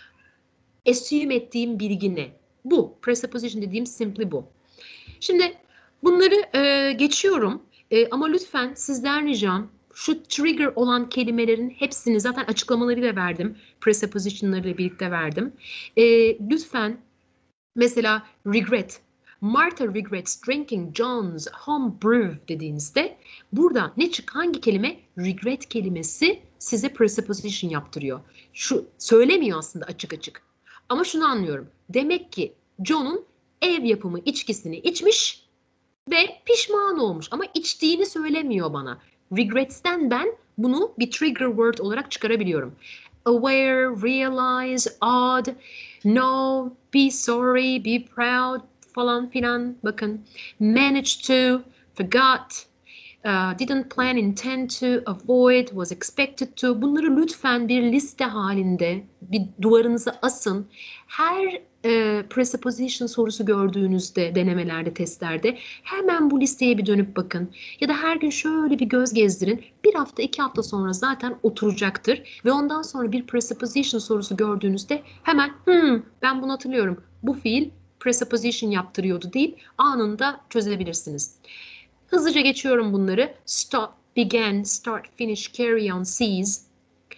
A: assume ettiğim bilgi ne? Bu. Presupposition dediğim simply bu. Şimdi bunları e, geçiyorum e, ama lütfen sizden ricam şu trigger olan kelimelerin hepsini zaten açıklamalarıyla verdim. Presupposition'larıyla birlikte verdim. E, lütfen mesela regret, Martha regrets drinking John's home brew dediğinizde burada ne çık hangi kelime? Regret kelimesi size presupposition yaptırıyor. Şu söylemiyor aslında açık açık. Ama şunu anlıyorum. Demek ki John'un ev yapımı içkisini içmiş ve pişman olmuş ama içtiğini söylemiyor bana. Regrets'ten ben bunu bir trigger word olarak çıkarabiliyorum. Aware, realize, odd, know, be sorry, be proud falan filan. Bakın. Manage to, forgot, uh, didn't plan, intend to, avoid, was expected to. Bunları lütfen bir liste halinde bir duvarınıza asın. Her e, presupposition sorusu gördüğünüzde denemelerde, testlerde hemen bu listeye bir dönüp bakın. Ya da her gün şöyle bir göz gezdirin. Bir hafta, iki hafta sonra zaten oturacaktır. Ve ondan sonra bir presupposition sorusu gördüğünüzde hemen hmm, ben bunu hatırlıyorum. Bu fiil presupposition yaptırıyordu deyip anında çözebilirsiniz. Hızlıca geçiyorum bunları. Stop, began, start, finish, carry on, cease.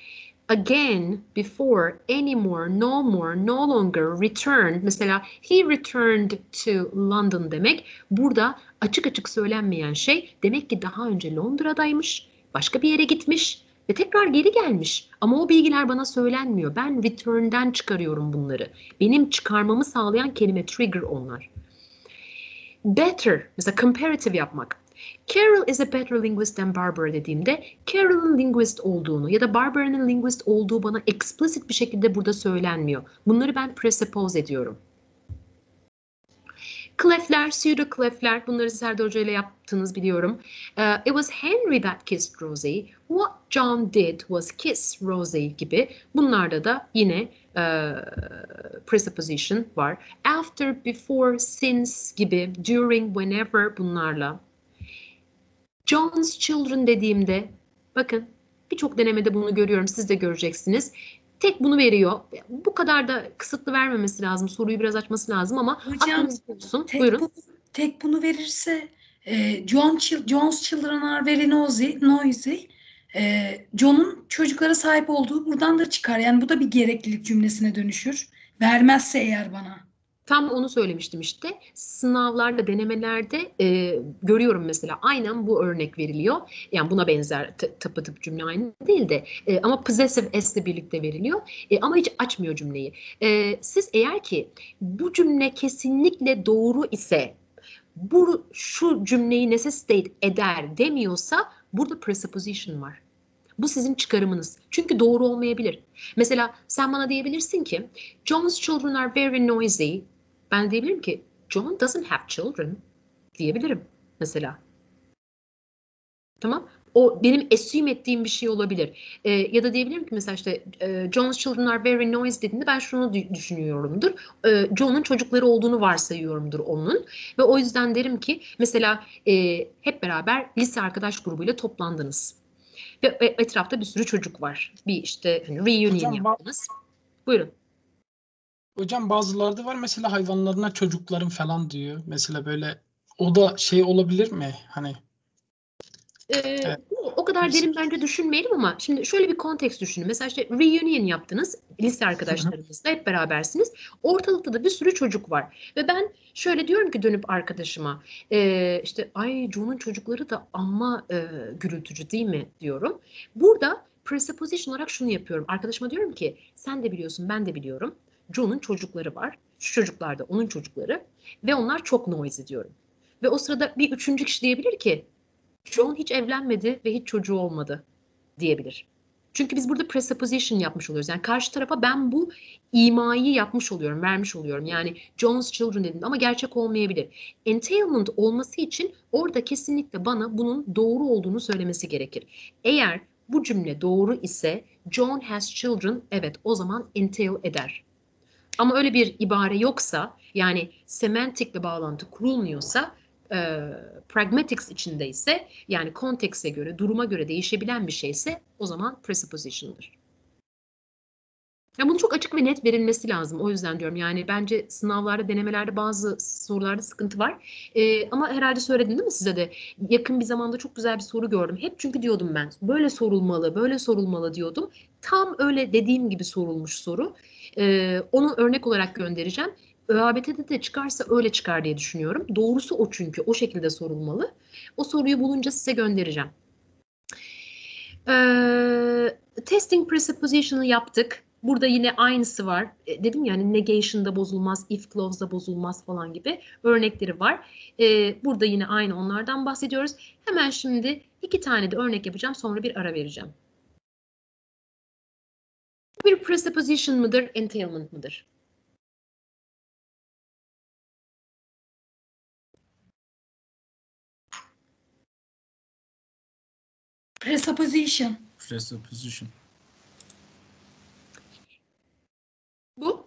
A: again, before, anymore, no more, no longer, returned. Mesela he returned to London demek. Burada açık açık söylenmeyen şey demek ki daha önce Londra'daymış, başka bir yere gitmiş ve tekrar geri gelmiş. Ama o bilgiler bana söylenmiyor. Ben return'den çıkarıyorum bunları. Benim çıkarmamı sağlayan kelime trigger onlar. Better, mesela comparative yapmak. Carol is a better linguist than Barbara dediğimde Carol'ın linguist olduğunu ya da Barbara'nın linguist olduğu bana explicit bir şekilde burada söylenmiyor. Bunları ben presuppose ediyorum. Clef'ler, pseudo clef'ler, bunları Serdar Hoca ile yaptığınız biliyorum. Uh, it was Henry that kissed Rosie. What John did was kiss Rosie gibi. Bunlarda da yine uh, presupposition var. After, before, since gibi, during, whenever bunlarla. John's children dediğimde, bakın birçok denemede bunu görüyorum, siz de göreceksiniz. Tek bunu veriyor. Bu kadar da kısıtlı vermemesi lazım. Soruyu biraz açması lazım ama
C: Hocam,
A: aklınızda olsun.
C: Tek,
A: Buyurun.
C: bu, tek bunu verirse e, John Chil- John's children are very noisy. noisy. E, John'un çocuklara sahip olduğu buradan da çıkar. Yani bu da bir gereklilik cümlesine dönüşür. Vermezse eğer bana.
A: Tam onu söylemiştim işte. Sınavlarda, denemelerde e, görüyorum mesela aynen bu örnek veriliyor. Yani buna benzer tıpatıp cümle aynı değil de e, ama possessive s'le birlikte veriliyor. E, ama hiç açmıyor cümleyi. E, siz eğer ki bu cümle kesinlikle doğru ise bu şu cümleyi necessitate eder demiyorsa burada presupposition var. Bu sizin çıkarımınız. Çünkü doğru olmayabilir. Mesela sen bana diyebilirsin ki John's children are very noisy. Ben diyebilirim ki John doesn't have children diyebilirim mesela. Tamam. O benim assume ettiğim bir şey olabilir. Ee, ya da diyebilirim ki mesela işte e, John's children are very noisy dediğinde ben şunu düşünüyorumdur. E, John'un çocukları olduğunu varsayıyorumdur onun. Ve o yüzden derim ki mesela e, hep beraber lise arkadaş grubuyla toplandınız. Ve etrafta bir sürü çocuk var. Bir işte hani reunion
F: Hocam,
A: yaptınız. Buyurun.
F: Hocam bazılarda var mesela hayvanlarına çocukların falan diyor. Mesela böyle o da şey olabilir mi? Hani
A: Ee,
F: evet.
A: O kadar
F: Neyse.
A: derin bence düşünmeyelim ama şimdi şöyle bir konteks düşünün. Mesela işte reunion yaptınız. Lise arkadaşlarınızla hep berabersiniz. Ortalıkta da bir sürü çocuk var. Ve ben şöyle diyorum ki dönüp arkadaşıma e, işte ay John'un çocukları da amma e, gürültücü değil mi diyorum. Burada presupposition olarak şunu yapıyorum. Arkadaşıma diyorum ki sen de biliyorsun ben de biliyorum. John'un çocukları var. Şu çocuklar da onun çocukları. Ve onlar çok noisy diyorum. Ve o sırada bir üçüncü kişi diyebilir ki John hiç evlenmedi ve hiç çocuğu olmadı diyebilir. Çünkü biz burada presupposition yapmış oluyoruz. Yani karşı tarafa ben bu imayı yapmış oluyorum, vermiş oluyorum. Yani John's children dediğimde ama gerçek olmayabilir. Entailment olması için orada kesinlikle bana bunun doğru olduğunu söylemesi gerekir. Eğer bu cümle doğru ise John has children, evet o zaman entail eder. Ama öyle bir ibare yoksa, yani semantikle bağlantı kurulmuyorsa, e, pragmatics içinde ise, yani kontekste göre, duruma göre değişebilen bir şeyse o zaman presupposition'dır. Yani bunu çok açık ve net verilmesi lazım. O yüzden diyorum yani bence sınavlarda, denemelerde bazı sorularda sıkıntı var. E, ama herhalde söyledim değil mi size de? Yakın bir zamanda çok güzel bir soru gördüm. Hep çünkü diyordum ben böyle sorulmalı, böyle sorulmalı diyordum. Tam öyle dediğim gibi sorulmuş soru. Ee, onu örnek olarak göndereceğim. ÖABT'de de çıkarsa öyle çıkar diye düşünüyorum. Doğrusu o çünkü. O şekilde sorulmalı. O soruyu bulunca size göndereceğim. Ee, testing presupposition'ı yaptık. Burada yine aynısı var. E, dedim ya hani negation'da bozulmaz, if clause'da bozulmaz falan gibi örnekleri var. Ee, burada yine aynı onlardan bahsediyoruz. Hemen şimdi iki tane de örnek yapacağım. Sonra bir ara vereceğim. Bir presupposition mıdır, entailment mıdır?
C: Presupposition.
E: Presupposition.
A: Bu?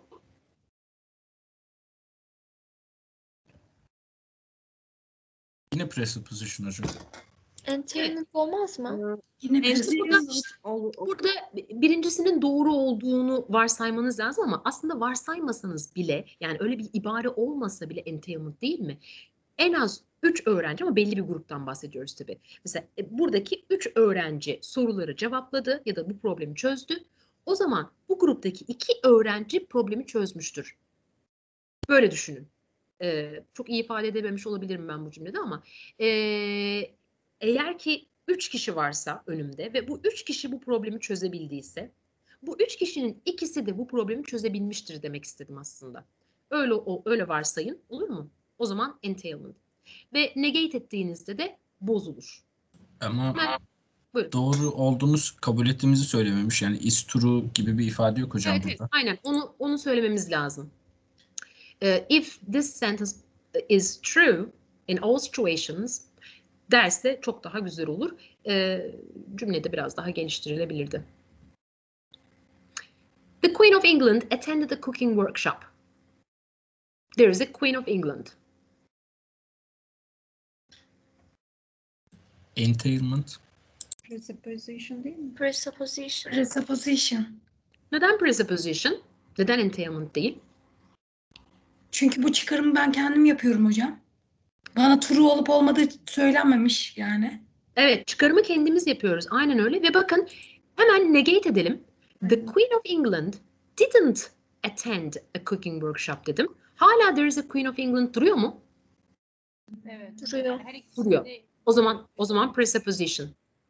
E: Yine presupposition hocam.
B: Entailment olmaz mı?
C: Yine
A: Evet,
C: presupposition.
A: burada, burada birincisinin doğru olduğunu varsaymanız lazım ama aslında varsaymasanız bile, yani öyle bir ibare olmasa bile entailment değil mi? En az üç öğrenci, ama belli bir gruptan bahsediyoruz tabii. Mesela e, buradaki üç öğrenci soruları cevapladı ya da bu problemi çözdü. O zaman bu gruptaki iki öğrenci problemi çözmüştür. Böyle düşünün. Ee, çok iyi ifade edememiş olabilirim ben bu cümlede ama ee, eğer ki üç kişi varsa önümde ve bu üç kişi bu problemi çözebildiyse bu üç kişinin ikisi de bu problemi çözebilmiştir demek istedim aslında. Öyle o, öyle varsayın, olur mu? O zaman entailment. Ve negate ettiğinizde de bozulur.
E: Ama
A: Ben, buyurun.
E: doğru olduğunu kabul ettiğimizi söylememiş. Yani is true gibi bir ifade yok hocam
A: Evet, evet,
E: burada.
A: aynen onu onu söylememiz lazım. Uh, if this sentence is true in all situations derse çok daha güzel olur. Ee, cümlede biraz daha geliştirilebilirdi. The Queen of England attended a cooking workshop. There is a Queen of England.
E: Entailment.
D: Presupposition değil mi?
B: Presupposition.
C: Presupposition.
A: Neden presupposition? Neden entailment değil?
C: Çünkü bu çıkarımı ben kendim yapıyorum hocam. Bana true olup olmadığı söylenmemiş yani.
A: Evet, çıkarımı kendimiz yapıyoruz. Aynen öyle. Ve bakın hemen negate edelim. The Queen of England didn't attend a cooking workshop dedim. Hala there is a Queen of England duruyor mu?
G: Evet.
B: Duruyor.
G: Her ikisi
A: Duruyor.
G: de-
A: O zaman o zaman presupposition.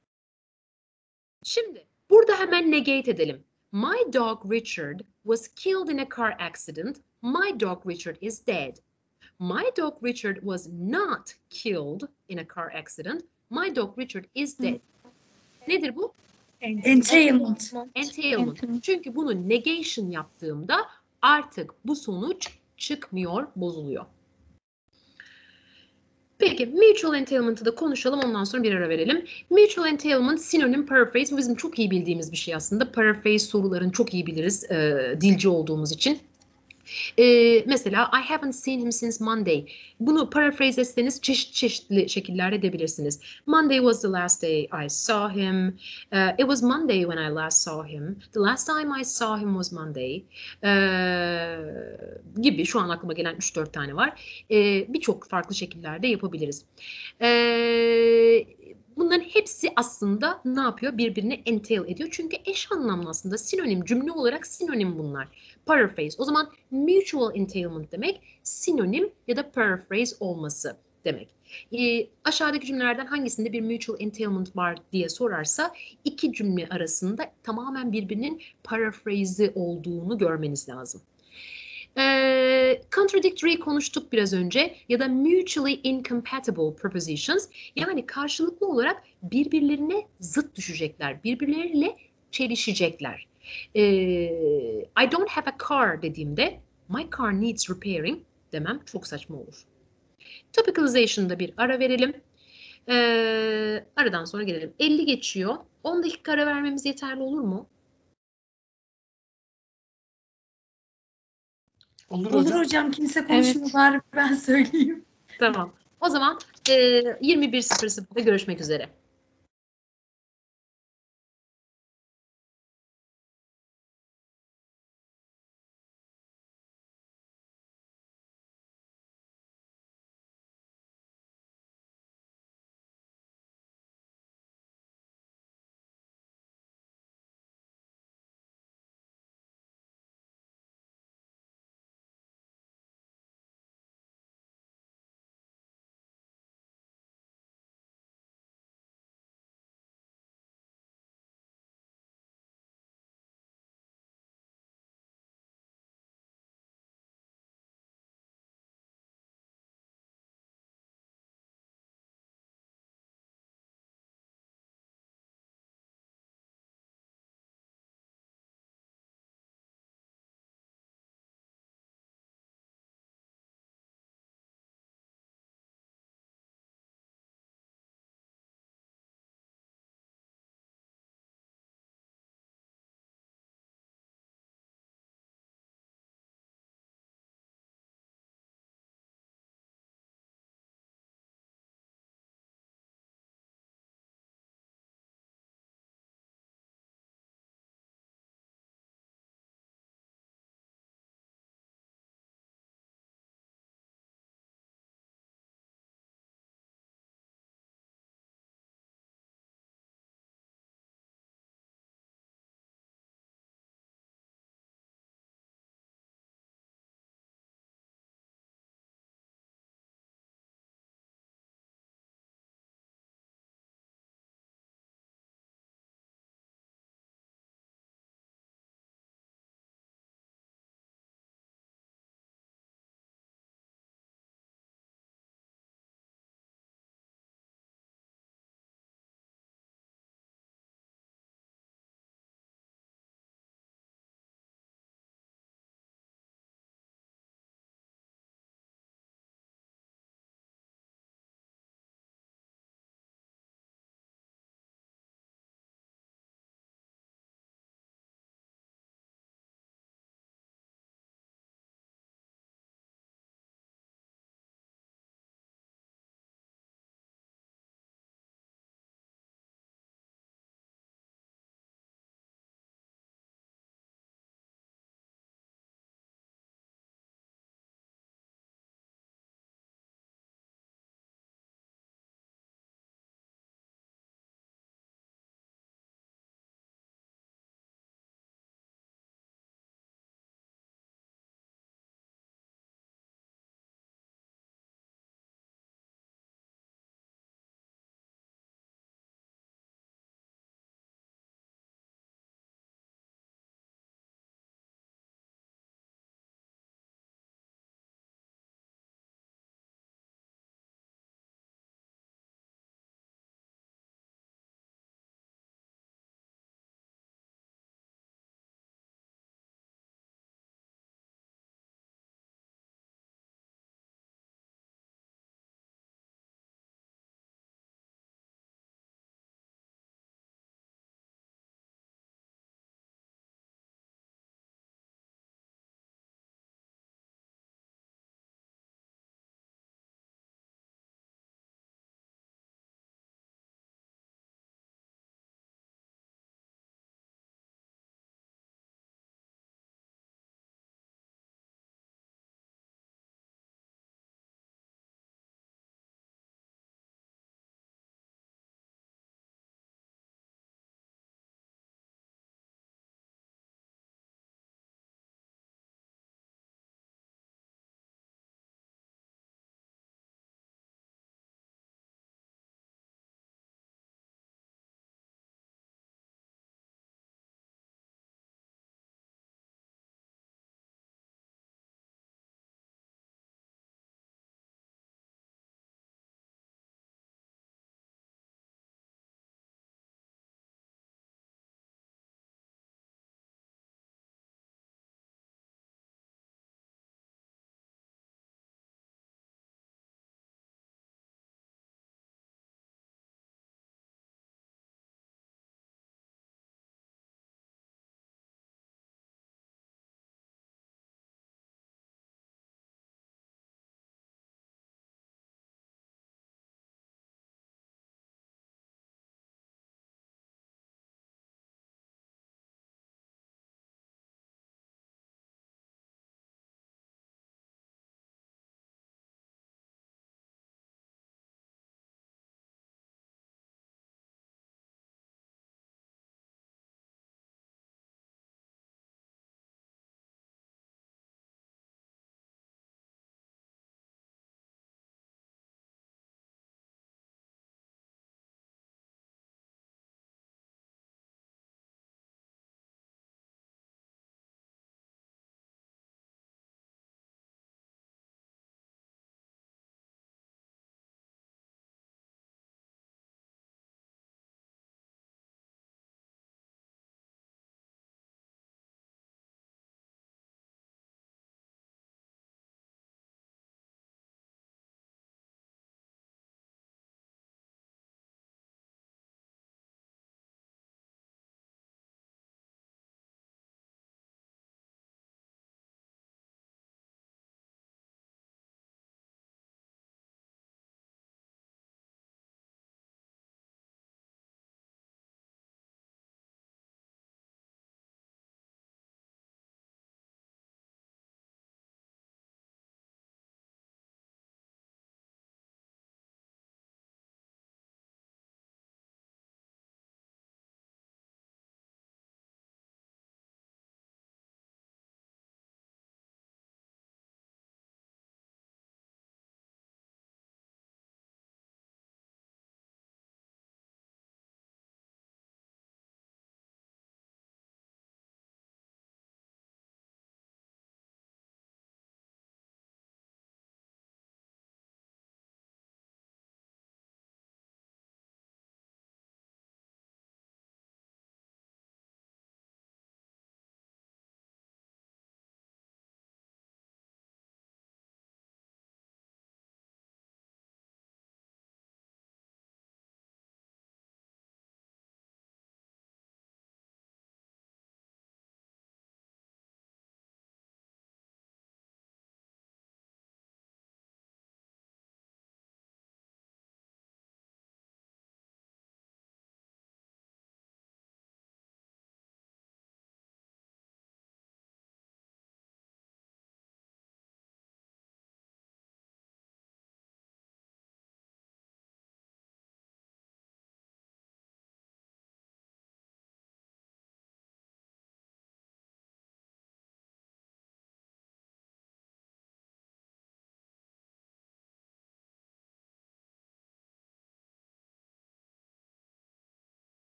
A: Şimdi burada hemen negate edelim. My dog Richard was killed in a car accident. My dog Richard is dead. My dog Richard was not killed in a car accident. My dog Richard is dead. Nedir bu?
C: Entailment.
A: Entailment. Çünkü bunu negation yaptığımda artık bu sonuç çıkmıyor, bozuluyor. Peki mutual entailment'ı da konuşalım, ondan sonra bir ara verelim. Mutual entailment sinonim paraphrase. Bu bizim çok iyi bildiğimiz bir şey aslında. Paraphrase sorularını çok iyi biliriz e, dilci olduğumuz için. Ee, mesela I haven't seen him since Monday. Bunu paraphrase etseniz çeşit çeşitli şekillerde edebilirsiniz. Monday was the last day I saw him. Uh, it was Monday when I last saw him. The last time I saw him was Monday. Uh, gibi şu an aklıma gelen üç dört tane var. Ee, Birçok farklı şekillerde yapabiliriz. Ee, Bunların hepsi aslında ne yapıyor? Birbirine entail ediyor. Çünkü eş anlamlı aslında sinonim, cümle olarak sinonim bunlar. Paraphrase. O zaman mutual entailment demek sinonim ya da paraphrase olması demek. E, aşağıdaki cümlelerden hangisinde bir mutual entailment var diye sorarsa iki cümle arasında tamamen birbirinin paraphrase'i olduğunu görmeniz lazım. E, contradictory konuştuk biraz önce ya da mutually incompatible prepositions, yani karşılıklı olarak birbirlerine zıt düşecekler, birbirleriyle çelişecekler. Ee, I don't have a car dediğimde my car needs repairing demem çok saçma olur. Topicalization'da bir ara verelim. Ee, aradan sonra gelelim. elli geçiyor. on dakika ara vermemiz yeterli olur mu?
F: Olur
C: Olur
F: hocam.
C: hocam, kimse konuşmuyor, bari ben söyleyeyim.
A: Tamam. O zaman e, yirmi bir sıfır sıfırda görüşmek üzere.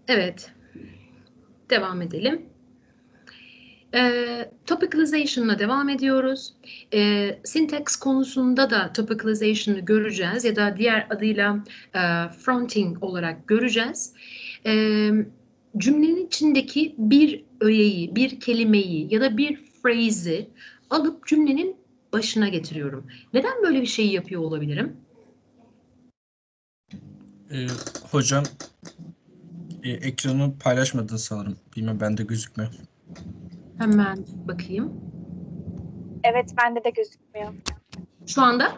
A: Evet. Devam edelim. Ee, topicalization'la devam ediyoruz. Ee, syntax konusunda da topicalization'ı göreceğiz ya da diğer adıyla e, fronting olarak göreceğiz. Ee, cümlenin içindeki bir öğeyi, bir kelimeyi ya da bir phrase'i alıp cümlenin başına getiriyorum. Neden böyle bir şey yapıyor olabilirim?
E: Ee, hocam e, ekranı paylaşmadın sanırım. Bilmem, bende gözükmüyor.
A: Hemen bakayım.
B: Evet, bende de gözükmüyor.
A: Şu anda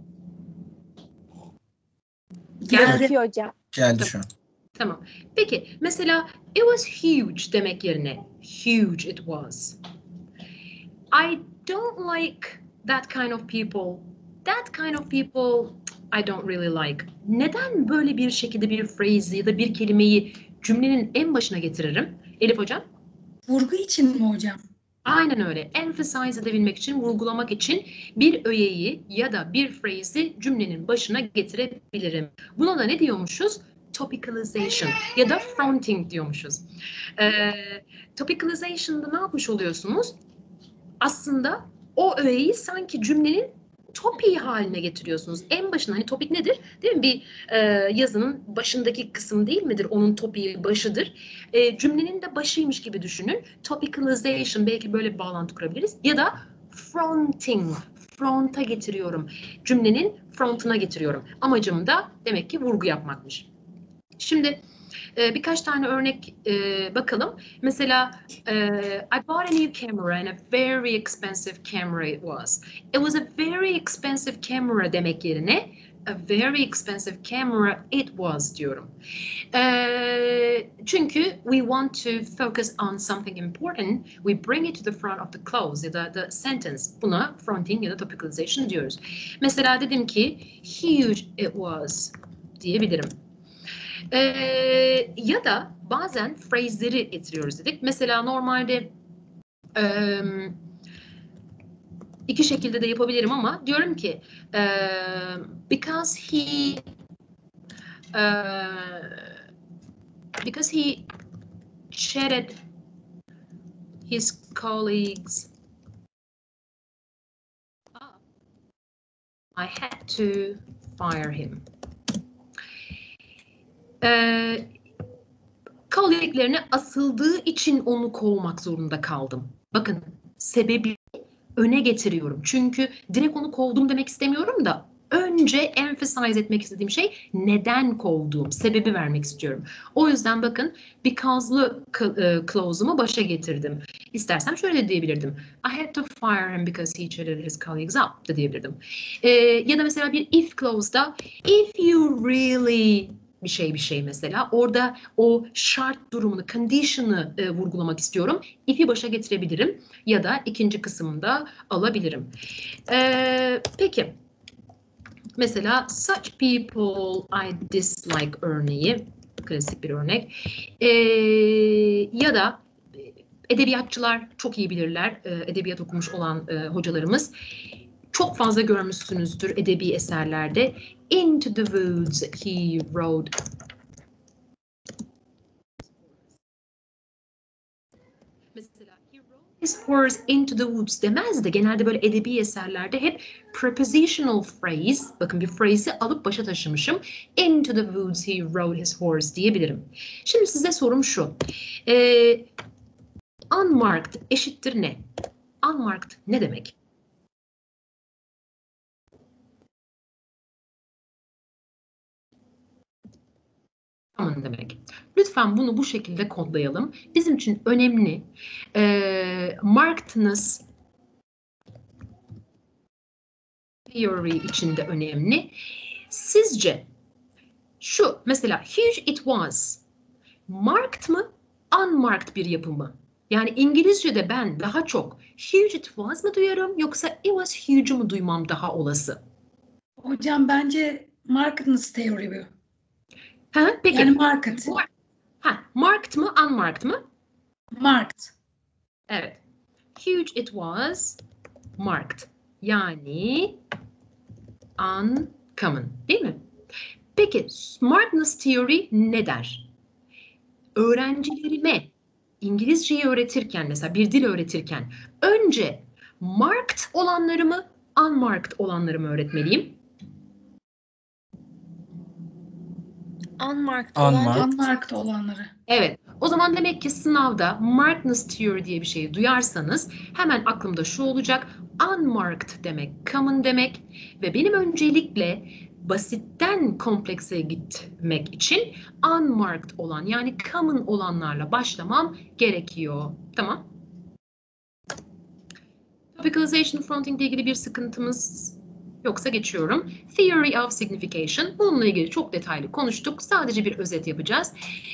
C: Geldi.
B: Gözüküyor hocam.
E: Geldi şu an.
A: tamam. Peki mesela it was huge demek yerine huge it was. I don't like that kind of people. That kind of people I don't really like. Neden böyle bir şekilde bir phrase ya da bir kelimeyi cümlenin en başına getiririm? Elif hocam?
C: Vurgu için mi hocam?
A: Aynen öyle. Emphasize edebilmek için, vurgulamak için bir öğeyi ya da bir phrase'i cümlenin başına getirebilirim. Buna da ne diyormuşuz? Topicalization ya da fronting diyormuşuz. Ee, topicalization'da ne yapmış oluyorsunuz? Aslında o öğeyi sanki cümlenin topiği haline getiriyorsunuz. En başına, hani topik nedir? Değil mi? Bir e, yazının başındaki kısım değil midir? Onun topiği başıdır. E, cümlenin de başıymış gibi düşünün. Topicalization, belki böyle bir bağlantı kurabiliriz. Ya da fronting, fronta getiriyorum. Cümlenin frontuna getiriyorum. Amacım da demek ki vurgu yapmakmış. Şimdi e, birkaç tane örnek e, bakalım. Mesela e, I bought a new camera and a very expensive camera it was. It was a very expensive camera demek yerine a very expensive camera it was diyorum. E, çünkü we want to focus on something important. We bring it to the front of the clause ya da the sentence. Buna fronting ya da topicalization diyoruz. Mesela dedim ki huge it was diyebilirim. Ee, ya da bazen phrase'leri getiriyoruz dedik. Mesela normalde e, iki şekilde de yapabilirim ama diyorum ki e, because he uh, because he chatted his colleagues up, I had to fire him. Ee, Koleglerine asıldığı için onu kovmak zorunda kaldım. Bakın, sebebi öne getiriyorum. Çünkü direkt onu kovdum demek istemiyorum da önce emphasize etmek istediğim şey neden kovduğum, sebebi vermek istiyorum. O yüzden bakın because'lı clause'umu başa getirdim. İstersem şöyle de diyebilirdim. I had to fire him because he chatted his colleagues up da diyebilirdim. Ee, ya da mesela bir if clause'da if you really bir şey bir şey mesela. Orada o şart durumunu, condition'ı e, vurgulamak istiyorum. If'i başa getirebilirim ya da ikinci kısımda alabilirim. E, peki. Mesela such people I dislike örneği. Klasik bir örnek. E, ya da edebiyatçılar çok iyi bilirler. E, edebiyat okumuş olan e, hocalarımız. Çok fazla görmüşsünüzdür edebi eserlerde. Into the woods he rode. Mesela he rode his horse into the woods demez de genelde böyle edebi eserlerde hep prepositional phrase, bakın bir phrase'i alıp başa taşımışım. Into the woods he rode his horse diyebilirim. Şimdi size sorum şu. Ee, unmarked eşittir ne? Unmarked ne demek? Tamam demek. Lütfen bunu bu şekilde kodlayalım. Bizim için önemli. E, markedness theory için de önemli. Sizce şu mesela huge it was marked mı, unmarked bir yapı mı? Yani İngilizce'de ben daha çok huge it was mı duyarım yoksa it was huge'u mu duymam daha olası?
C: Hocam bence markedness theory bu.
A: Ha, peki.
C: Yani market.
A: Mar- ha, marked mı, unmarked mı?
C: Marked.
A: Evet. Huge it was marked. Yani uncommon, değil mi? Peki, smartness theory ne der? öğrencilerime İngilizceyi öğretirken, mesela bir dil öğretirken önce marked olanları mı, unmarked olanları mı öğretmeliyim?
B: Unmarked olan
E: Unmarked.
C: Unmarked olanları.
A: Evet. O zaman demek ki sınavda markedness theory diye bir şeyi duyarsanız hemen aklımda şu olacak. Unmarked demek common demek ve benim öncelikle basitten komplekse gitmek için unmarked olan yani common olanlarla başlamam gerekiyor. Tamam. Topicalization fronting ile ilgili bir sıkıntımız yoksa geçiyorum. Theory of signification. Bununla ilgili çok detaylı konuştuk. Sadece bir özet yapacağız.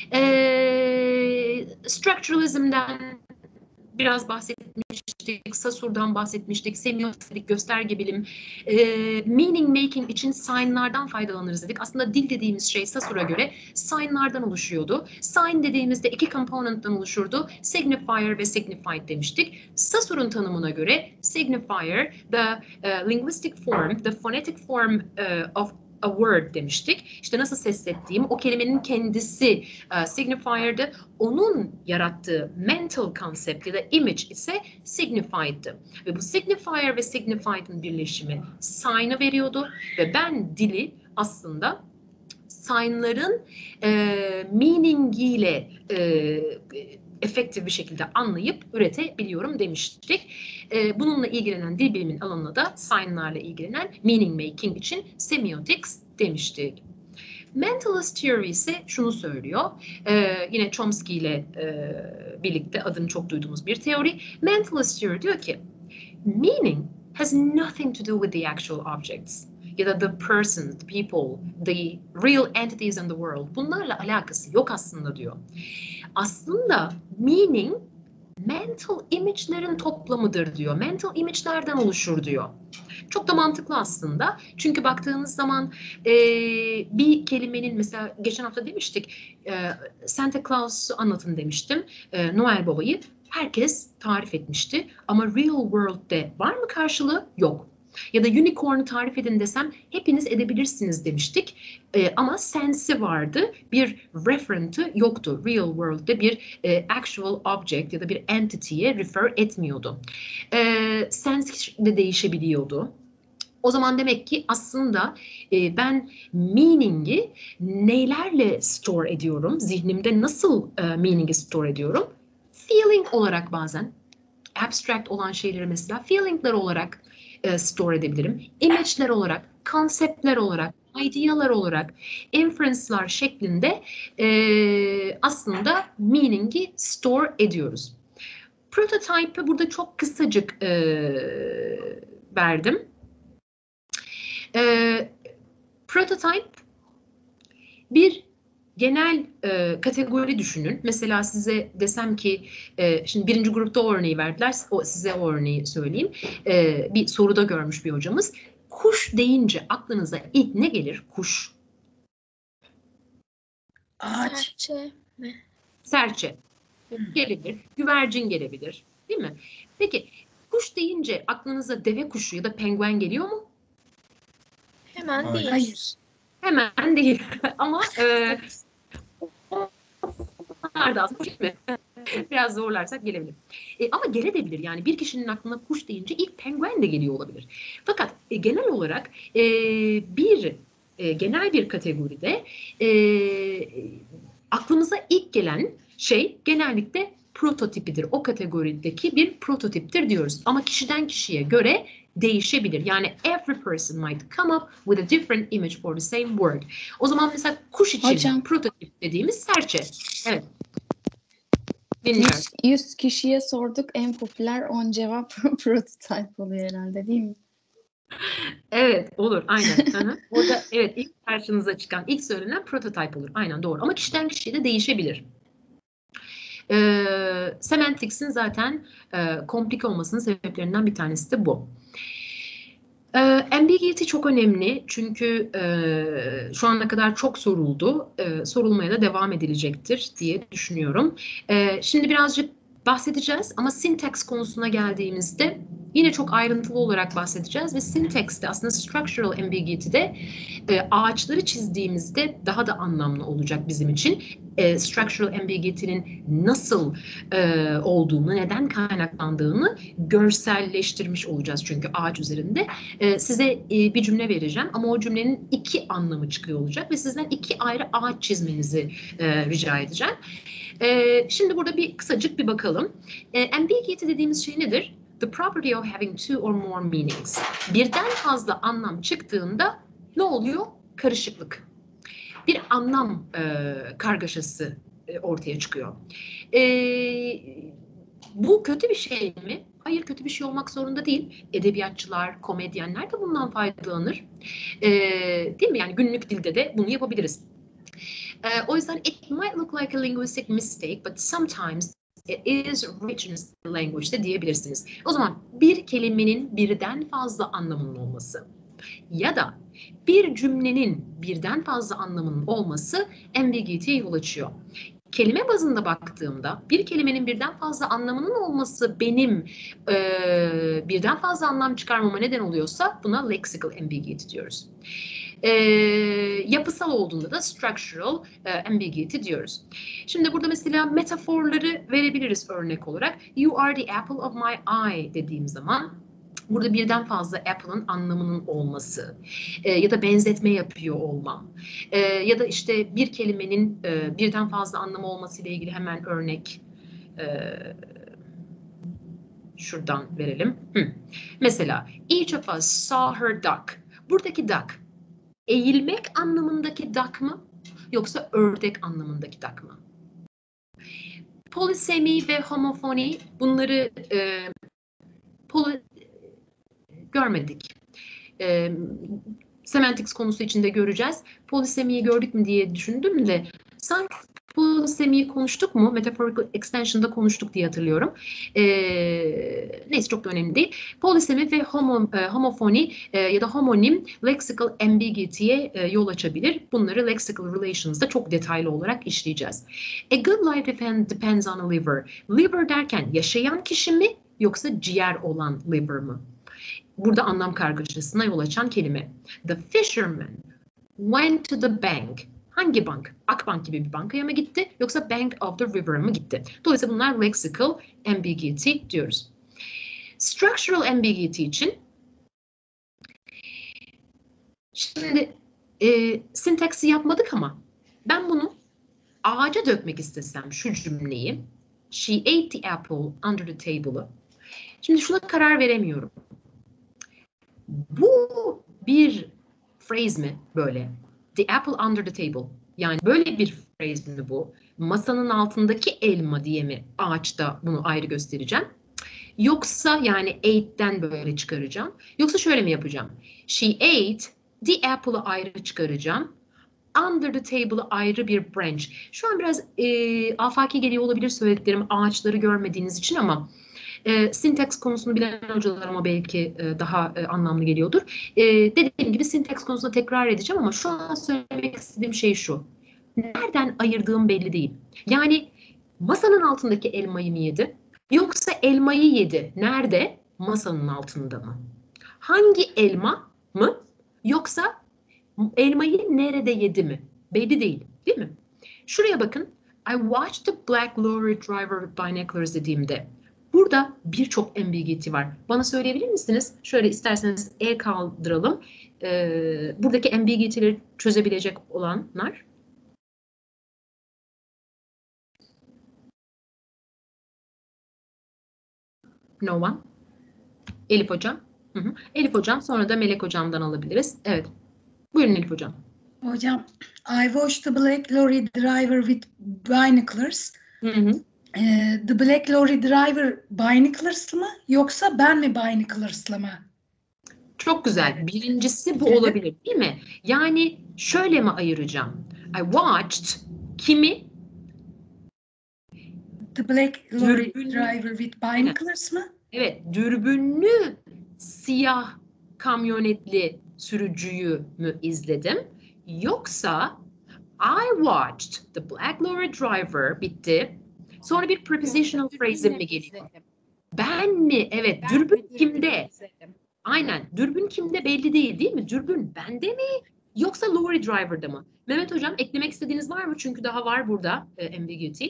A: Ee, structuralism'den biraz bahsetmiştik, Saussure'dan bahsetmiştik, semiotik, gösterge bilim, e, meaning making için sign'lardan faydalanırız dedik. Aslında dil dediğimiz şey Saussure'a göre sign'lardan oluşuyordu. Sign dediğimizde iki component'tan oluşurdu. Signifier ve signified demiştik. Saussure'un tanımına göre signifier, the uh, linguistic form, the phonetic form uh, of a word demiştik. İşte nasıl seslettiğim, o kelimenin kendisi uh, signifier'dı. Onun yarattığı mental concept ya da image ise signified'dı. Ve bu signifier ve signified'ın birleşimi sign'ı veriyordu. Ve ben dili aslında sign'ların e, meaning'iyle e, efektif bir şekilde anlayıp üretebiliyorum demiştik. E, bununla ilgilenen dil biliminin alanına da sign'larla ilgilenen meaning making için semiotics demiştik. Mentalist theory ise şunu söylüyor. E, yine Chomsky ile e, birlikte adını çok duyduğumuz bir teori. Mentalist theory diyor ki meaning has nothing to do with the actual objects ya da the persons, the people, the real entities in the world. Bunlarla alakası yok aslında diyor. Aslında meaning mental image'lerin toplamıdır diyor. Mental image'lerden oluşur diyor. Çok da mantıklı aslında. Çünkü baktığınız zaman e, bir kelimenin mesela geçen hafta demiştik e, Santa Claus'u anlatın demiştim. E, Noel Baba'yı herkes tarif etmişti. Ama real world'de var mı karşılığı? Yok. Ya da unicorn'u tarif edin desem hepiniz edebilirsiniz demiştik. Ee, ama sense'i vardı. Bir referent'ı yoktu. Real world'de bir e, actual object ya da bir entity'ye refer etmiyordu. Ee, sense de değişebiliyordu. O zaman demek ki aslında e, ben meaning'i neylerle store ediyorum? Zihnimde nasıl e, meaning'i store ediyorum? Feeling olarak bazen. Abstract olan şeyleri mesela feeling'ler olarak e, store edebilirim. Image'ler olarak, konseptler olarak, idealar olarak, inference'lar şeklinde e, aslında meaning'i store ediyoruz. Prototype'ı burada çok kısacık e, verdim. E, prototype bir genel e, kategori düşünün. Mesela size desem ki, e, şimdi birinci grupta o örneği verdiler, o, size o örneği söyleyeyim. E, bir soruda görmüş bir hocamız. Kuş deyince aklınıza ilk ne gelir? Kuş.
C: Ağaç.
B: Serçe mi?
A: Serçe gelebilir, güvercin gelebilir, değil mi? Peki kuş deyince aklınıza deve kuşu ya da penguen geliyor mu?
B: Hemen
E: Hayır.
B: değil.
C: Hayır.
A: Hemen değil. Ama e, onlar da aslında değil mi? Biraz zorlarsak gelebilir. E, ama gelebilir. Yani bir kişinin aklına kuş deyince ilk penguen de geliyor olabilir. Fakat e, genel olarak e, bir e, genel bir kategoride e, aklımıza ilk gelen şey genellikle prototipidir. O kategorideki bir prototiptir diyoruz. Ama kişiden kişiye göre değişebilir. Yani every person might come up with a different image for the same word. O zaman mesela kuş için
H: Hocam.
A: prototip dediğimiz serçe. Evet. Dinliyorum.
H: yüz kişiye sorduk, en popüler on cevap prototype oluyor herhalde, değil mi?
A: Evet, olur. Aynen. Hı hı. Orada evet ilk karşınıza çıkan, ilk söylenen prototype olur. Aynen doğru. Ama kişiden kişiye de değişebilir. Ee, semantics'in zaten e, komplike olmasının sebeplerinden bir tanesi de bu. Ee, ambiguity çok önemli çünkü e, şu ana kadar çok soruldu. E, sorulmaya da devam edilecektir diye düşünüyorum. E, şimdi birazcık bahsedeceğiz ama syntax konusuna geldiğimizde Yine çok ayrıntılı olarak bahsedeceğiz ve syntax'te aslında structural ambiguity'de e, ağaçları çizdiğimizde daha da anlamlı olacak bizim için. E, structural ambiguity'nin nasıl e, olduğunu, neden kaynaklandığını görselleştirmiş olacağız çünkü ağaç üzerinde. E, size e, bir cümle vereceğim ama o cümlenin iki anlamı çıkıyor olacak ve sizden iki ayrı ağaç çizmenizi e, rica edeceğim. E, şimdi burada bir kısacık bir bakalım. E, ambiguity dediğimiz şey nedir? The property of having two or more meanings. Birden fazla anlam çıktığında ne oluyor? Karışıklık. Bir anlam e, kargaşası e, ortaya çıkıyor. E, bu kötü bir şey mi? Hayır, kötü bir şey olmak zorunda değil. Edebiyatçılar, komedyenler de bundan faydalanır. E, değil mi? Yani günlük dilde de bunu yapabiliriz. E, o yüzden it might look like a linguistic mistake, but sometimes it is richness in language de diyebilirsiniz. O zaman bir kelimenin birden fazla anlamının olması ya da bir cümlenin birden fazla anlamının olması ambiguity'ye yol açıyor. Kelime bazında baktığımda bir kelimenin birden fazla anlamının olması benim e, birden fazla anlam çıkarmama neden oluyorsa buna lexical ambiguity diyoruz. E, yapısal olduğunda da structural e, ambiguity diyoruz. Şimdi burada mesela metaforları verebiliriz örnek olarak. You are the apple of my eye dediğim zaman burada birden fazla apple'ın anlamının olması e, ya da benzetme yapıyor olmam e, ya da işte bir kelimenin e, birden fazla anlamı olması ile ilgili hemen örnek e, şuradan verelim. Hı. Mesela each of us saw her duck. Buradaki duck eğilmek anlamındaki duck mı yoksa ördek anlamındaki duck mı? Polisemi ve homofoni bunları e, poli görmedik. E, semantics konusu içinde göreceğiz. Polisemiyi gördük mü diye düşündüm de sanki polisemiyi konuştuk mu? Metaphorical extension'da konuştuk diye hatırlıyorum. E, neyse çok da önemli değil. Polisemi ve homo, e, homofoni e, ya da homonim lexical ambiguity'ye e, yol açabilir. Bunları lexical relations'da çok detaylı olarak işleyeceğiz. A good life depends on a liver. Liver derken yaşayan kişi mi yoksa ciğer olan liver mı? Burada anlam kargaşasına yol açan kelime. The fisherman went to the bank. Hangi bank? Akbank gibi bir bankaya mı gitti yoksa Bank of the River'a mı gitti? Dolayısıyla bunlar lexical ambiguity diyoruz. Structural ambiguity için şimdi e, sintaksi yapmadık ama ben bunu ağaca dökmek istesem şu cümleyi She ate the apple under the table'ı. Şimdi şuna karar veremiyorum. Bu bir phrase mi böyle? The apple under the table. Yani böyle bir phrase mi bu? Masanın altındaki elma diye mi ağaçta bunu ayrı göstereceğim? Yoksa yani ate'den böyle çıkaracağım. Yoksa şöyle mi yapacağım? She ate the apple'ı ayrı çıkaracağım. Under the table'ı ayrı bir branch. Şu an biraz e, afaki geliyor olabilir söylediklerim ağaçları görmediğiniz için ama E, syntax konusunu bilen hocalarıma belki e, daha e, anlamlı geliyordur. E, dediğim gibi syntax konusunda tekrar edeceğim ama şu an söylemek istediğim şey şu. Nereden ayırdığım belli değil. Yani masanın altındaki elmayı mı yedi? Yoksa elmayı yedi. Nerede? Masanın altında mı? Hangi elma mı? Yoksa elmayı nerede yedi mi? Belli değil. Değil mi? Şuraya bakın. I watched the black lorry driver with binoculars dediğimde burada birçok ambiguity var. Bana söyleyebilir misiniz? Şöyle isterseniz el kaldıralım. Ee, buradaki ambiguity'leri çözebilecek olanlar. No one. Elif hocam. Hı hı. Elif hocam sonra da Melek hocamdan alabiliriz. Evet. Buyurun Elif hocam.
C: Hocam, I watched the black lorry driver with binoculars.
A: Hı hı.
C: Ee, the black lorry driver binaculars'lı mı yoksa ben mi binaculars'lı mı?
A: Çok güzel. Birincisi bu olabilir değil mi? Yani şöyle mi ayıracağım? I watched kimi?
C: The black lorry
A: Dürbün-
C: driver with binoculars mı?
A: Evet, dürbünlü siyah kamyonetli sürücüyü mü izledim? Yoksa I watched the black lorry driver bitti. Sonra bir prepositional phrase'im mi geliyor? Ben mi? Evet. Dürbün kimde? Aynen. Dürbün kimde belli değil değil mi? Dürbün bende mi? Yoksa lorry driver'da mı? Mehmet Hocam eklemek istediğiniz var mı? Çünkü daha var burada e, ambiguity.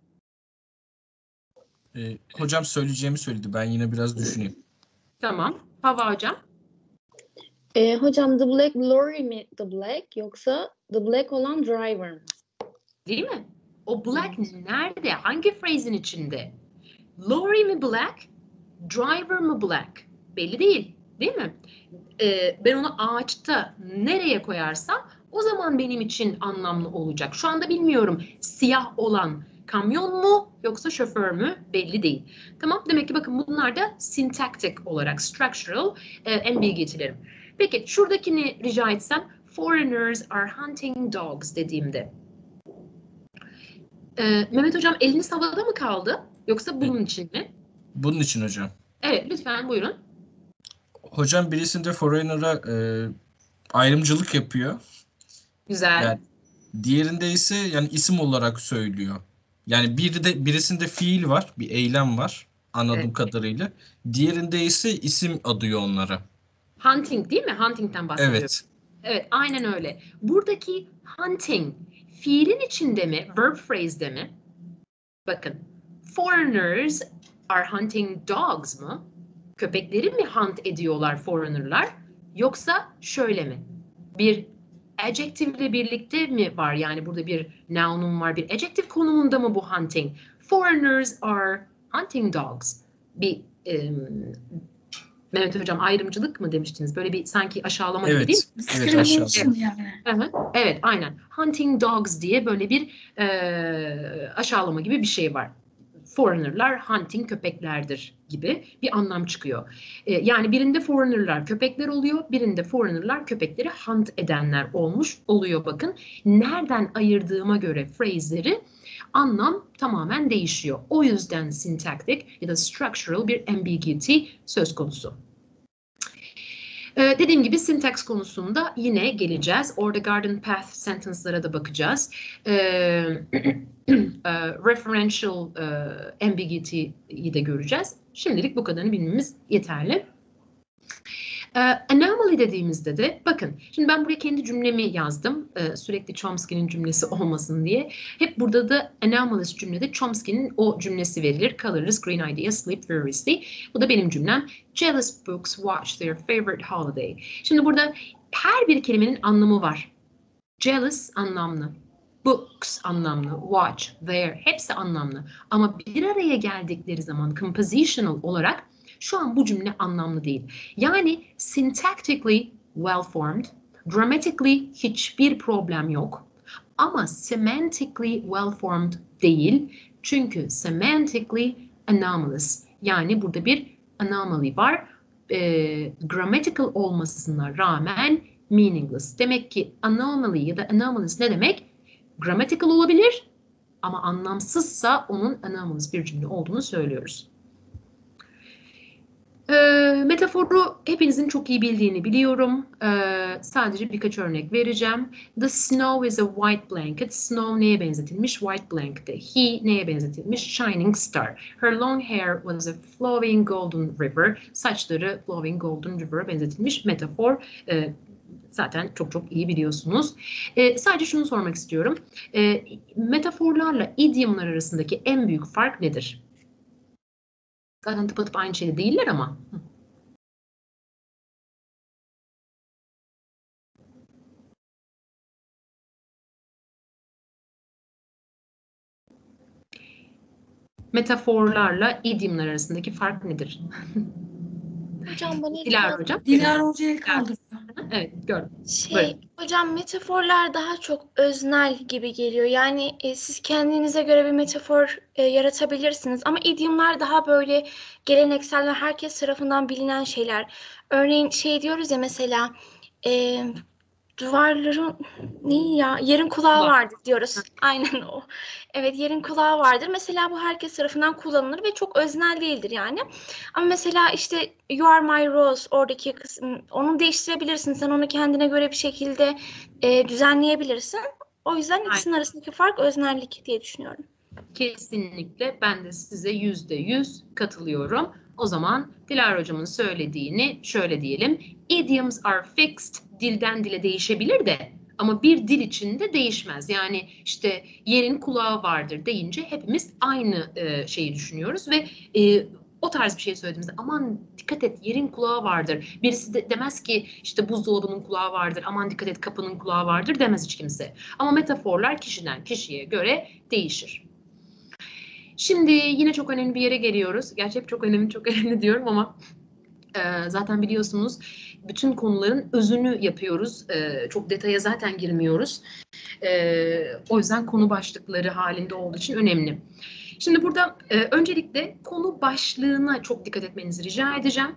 E: E, hocam söyleyeceğimi söyledi. Ben yine biraz düşüneyim.
A: Tamam. Hava Hocam.
H: Ee, hocam the black lorry mi the black yoksa the black olan driver mı?
A: Değil mi? O black nerede? Hangi phrase'in içinde? Lorry mi black? Driver mı black? Belli değil. Değil mi? Ee, ben onu ağaçta nereye koyarsam o zaman benim için anlamlı olacak. Şu anda bilmiyorum siyah olan kamyon mu yoksa şoför mü belli değil. Tamam, demek ki bakın bunlar da syntactic olarak structural e, ambiguity'lerim. Peki şuradakini rica etsem foreigners are hunting dogs dediğimde. Ee, Mehmet Hocam eliniz havada mı kaldı yoksa bunun için mi?
E: Bunun için hocam.
A: Evet, lütfen buyurun.
E: Hocam birisinde foreigner'a e, ayrımcılık yapıyor.
A: Güzel.
E: Yani diğerinde ise yani isim olarak söylüyor. Yani bir de birisinde fiil var, bir eylem var anladığım
A: Evet.
E: kadarıyla. Diğerinde ise isim adıyor onlara.
A: Hunting değil mi? Hunting'den bahsediyorum.
E: Evet.
A: Evet, aynen öyle. Buradaki hunting fiilin içinde mi, verb phrase'de mi? Bakın, foreigners are hunting dogs mı? Köpekleri mi hunt ediyorlar foreignerlar? Yoksa şöyle mi? Bir adjective'le birlikte mi var? Yani burada bir noun'un var, bir adjective konumunda mı bu hunting? Foreigners are hunting dogs. Bir um, Mehmet Hocam ayrımcılık mı demiştiniz? Böyle bir sanki aşağılama gibi değil mi?
E: Evet. Evet, aşağıda.
C: Discrimination yani.
A: Hı hı. Evet, aynen. Hunting dogs diye böyle bir e, aşağılama gibi bir şey var. Foreignerlar hunting köpeklerdir gibi bir anlam çıkıyor. E, yani birinde foreignerlar köpekler oluyor, birinde foreignerlar köpekleri hunt edenler olmuş oluyor bakın. Nereden ayırdığıma göre phrase'leri anlam tamamen değişiyor. O yüzden syntactic ya da structural bir ambiguity söz konusu. Ee, dediğim gibi syntax konusunda yine geleceğiz. Orada garden path sentence'lara da bakacağız. Ee, e, referential e, ambiguity'yi de göreceğiz. Şimdilik bu kadarını bilmemiz yeterli. Ee, anomaly dediğimizde de bakın şimdi ben buraya kendi cümlemi yazdım. Ee, sürekli Chomsky'nin cümlesi olmasın diye. Hep burada da anomalous cümlede Chomsky'nin o cümlesi verilir. Colorless green ideas sleep furiously. Bu da benim cümlem. Jealous books watch their favorite holiday. Şimdi burada her bir kelimenin anlamı var. Jealous anlamlı. Books anlamlı. Watch, their hepsi anlamlı. Ama bir araya geldikleri zaman compositional olarak şu an bu cümle anlamlı değil. Yani syntactically well formed, grammatically hiçbir problem yok. Ama semantically well formed değil. Çünkü semantically anomalous. Yani burada bir anomaly var. E, grammatical olmasına rağmen meaningless. Demek ki anomaly ya da anomalous ne demek? Grammatical olabilir ama anlamsızsa onun anomalous bir cümle olduğunu söylüyoruz. E, metaforu hepinizin çok iyi bildiğini biliyorum. E, sadece birkaç örnek vereceğim. The snow is a white blanket. Snow neye benzetilmiş? White blanket'e. He neye benzetilmiş? Shining star. Her long hair was a flowing golden river. Saçları flowing golden river'a benzetilmiş metafor. E, zaten çok çok iyi biliyorsunuz. E, sadece şunu sormak istiyorum. E, metaforlarla idiomlar arasındaki en büyük fark nedir? Zaten tıpatıp aynı şey değiller ama. Metaforlarla idiomlar arasındaki fark nedir?
B: Hocam bana
A: Dilara hocam.
C: Dilara Hoca el kaldırıyor.
A: Evet, gördüm.
B: Şey,
A: Buyurun.
B: hocam metaforlar daha çok öznel gibi geliyor. Yani e, siz kendinize göre bir metafor e, yaratabilirsiniz ama idiomlar daha böyle geleneksel ve herkes tarafından bilinen şeyler. Örneğin şey diyoruz ya mesela e, duvarların ne ya yerin kulağı
A: Kulak.
B: vardır diyoruz. Aynen o. Evet, yerin kulağı vardır. Mesela bu herkes tarafından kullanılır ve çok öznel değildir yani. Ama mesela işte you are my rose oradaki kısım onu değiştirebilirsin. Sen onu kendine göre bir şekilde e, düzenleyebilirsin. O yüzden ikisinin arasındaki fark öznellik diye düşünüyorum.
A: Kesinlikle ben de size yüzde yüz katılıyorum. O zaman Dilara hocamın söylediğini şöyle diyelim. Idioms are fixed, dilden dile değişebilir de ama bir dil içinde değişmez. Yani işte yerin kulağı vardır deyince hepimiz aynı e, şeyi düşünüyoruz ve e, o tarz bir şey söylediğimizde aman dikkat et yerin kulağı vardır. Birisi de demez ki işte buzdolabının kulağı vardır, aman dikkat et kapının kulağı vardır demez hiç kimse. Ama metaforlar kişiden kişiye göre değişir. Şimdi yine çok önemli bir yere geliyoruz. Gerçi hep çok önemli, çok önemli diyorum ama e, zaten biliyorsunuz bütün konuların özünü yapıyoruz. E, çok detaya zaten girmiyoruz. E, o yüzden konu başlıkları halinde olduğu için önemli. Şimdi burada e, öncelikle konu başlığına çok dikkat etmenizi rica edeceğim.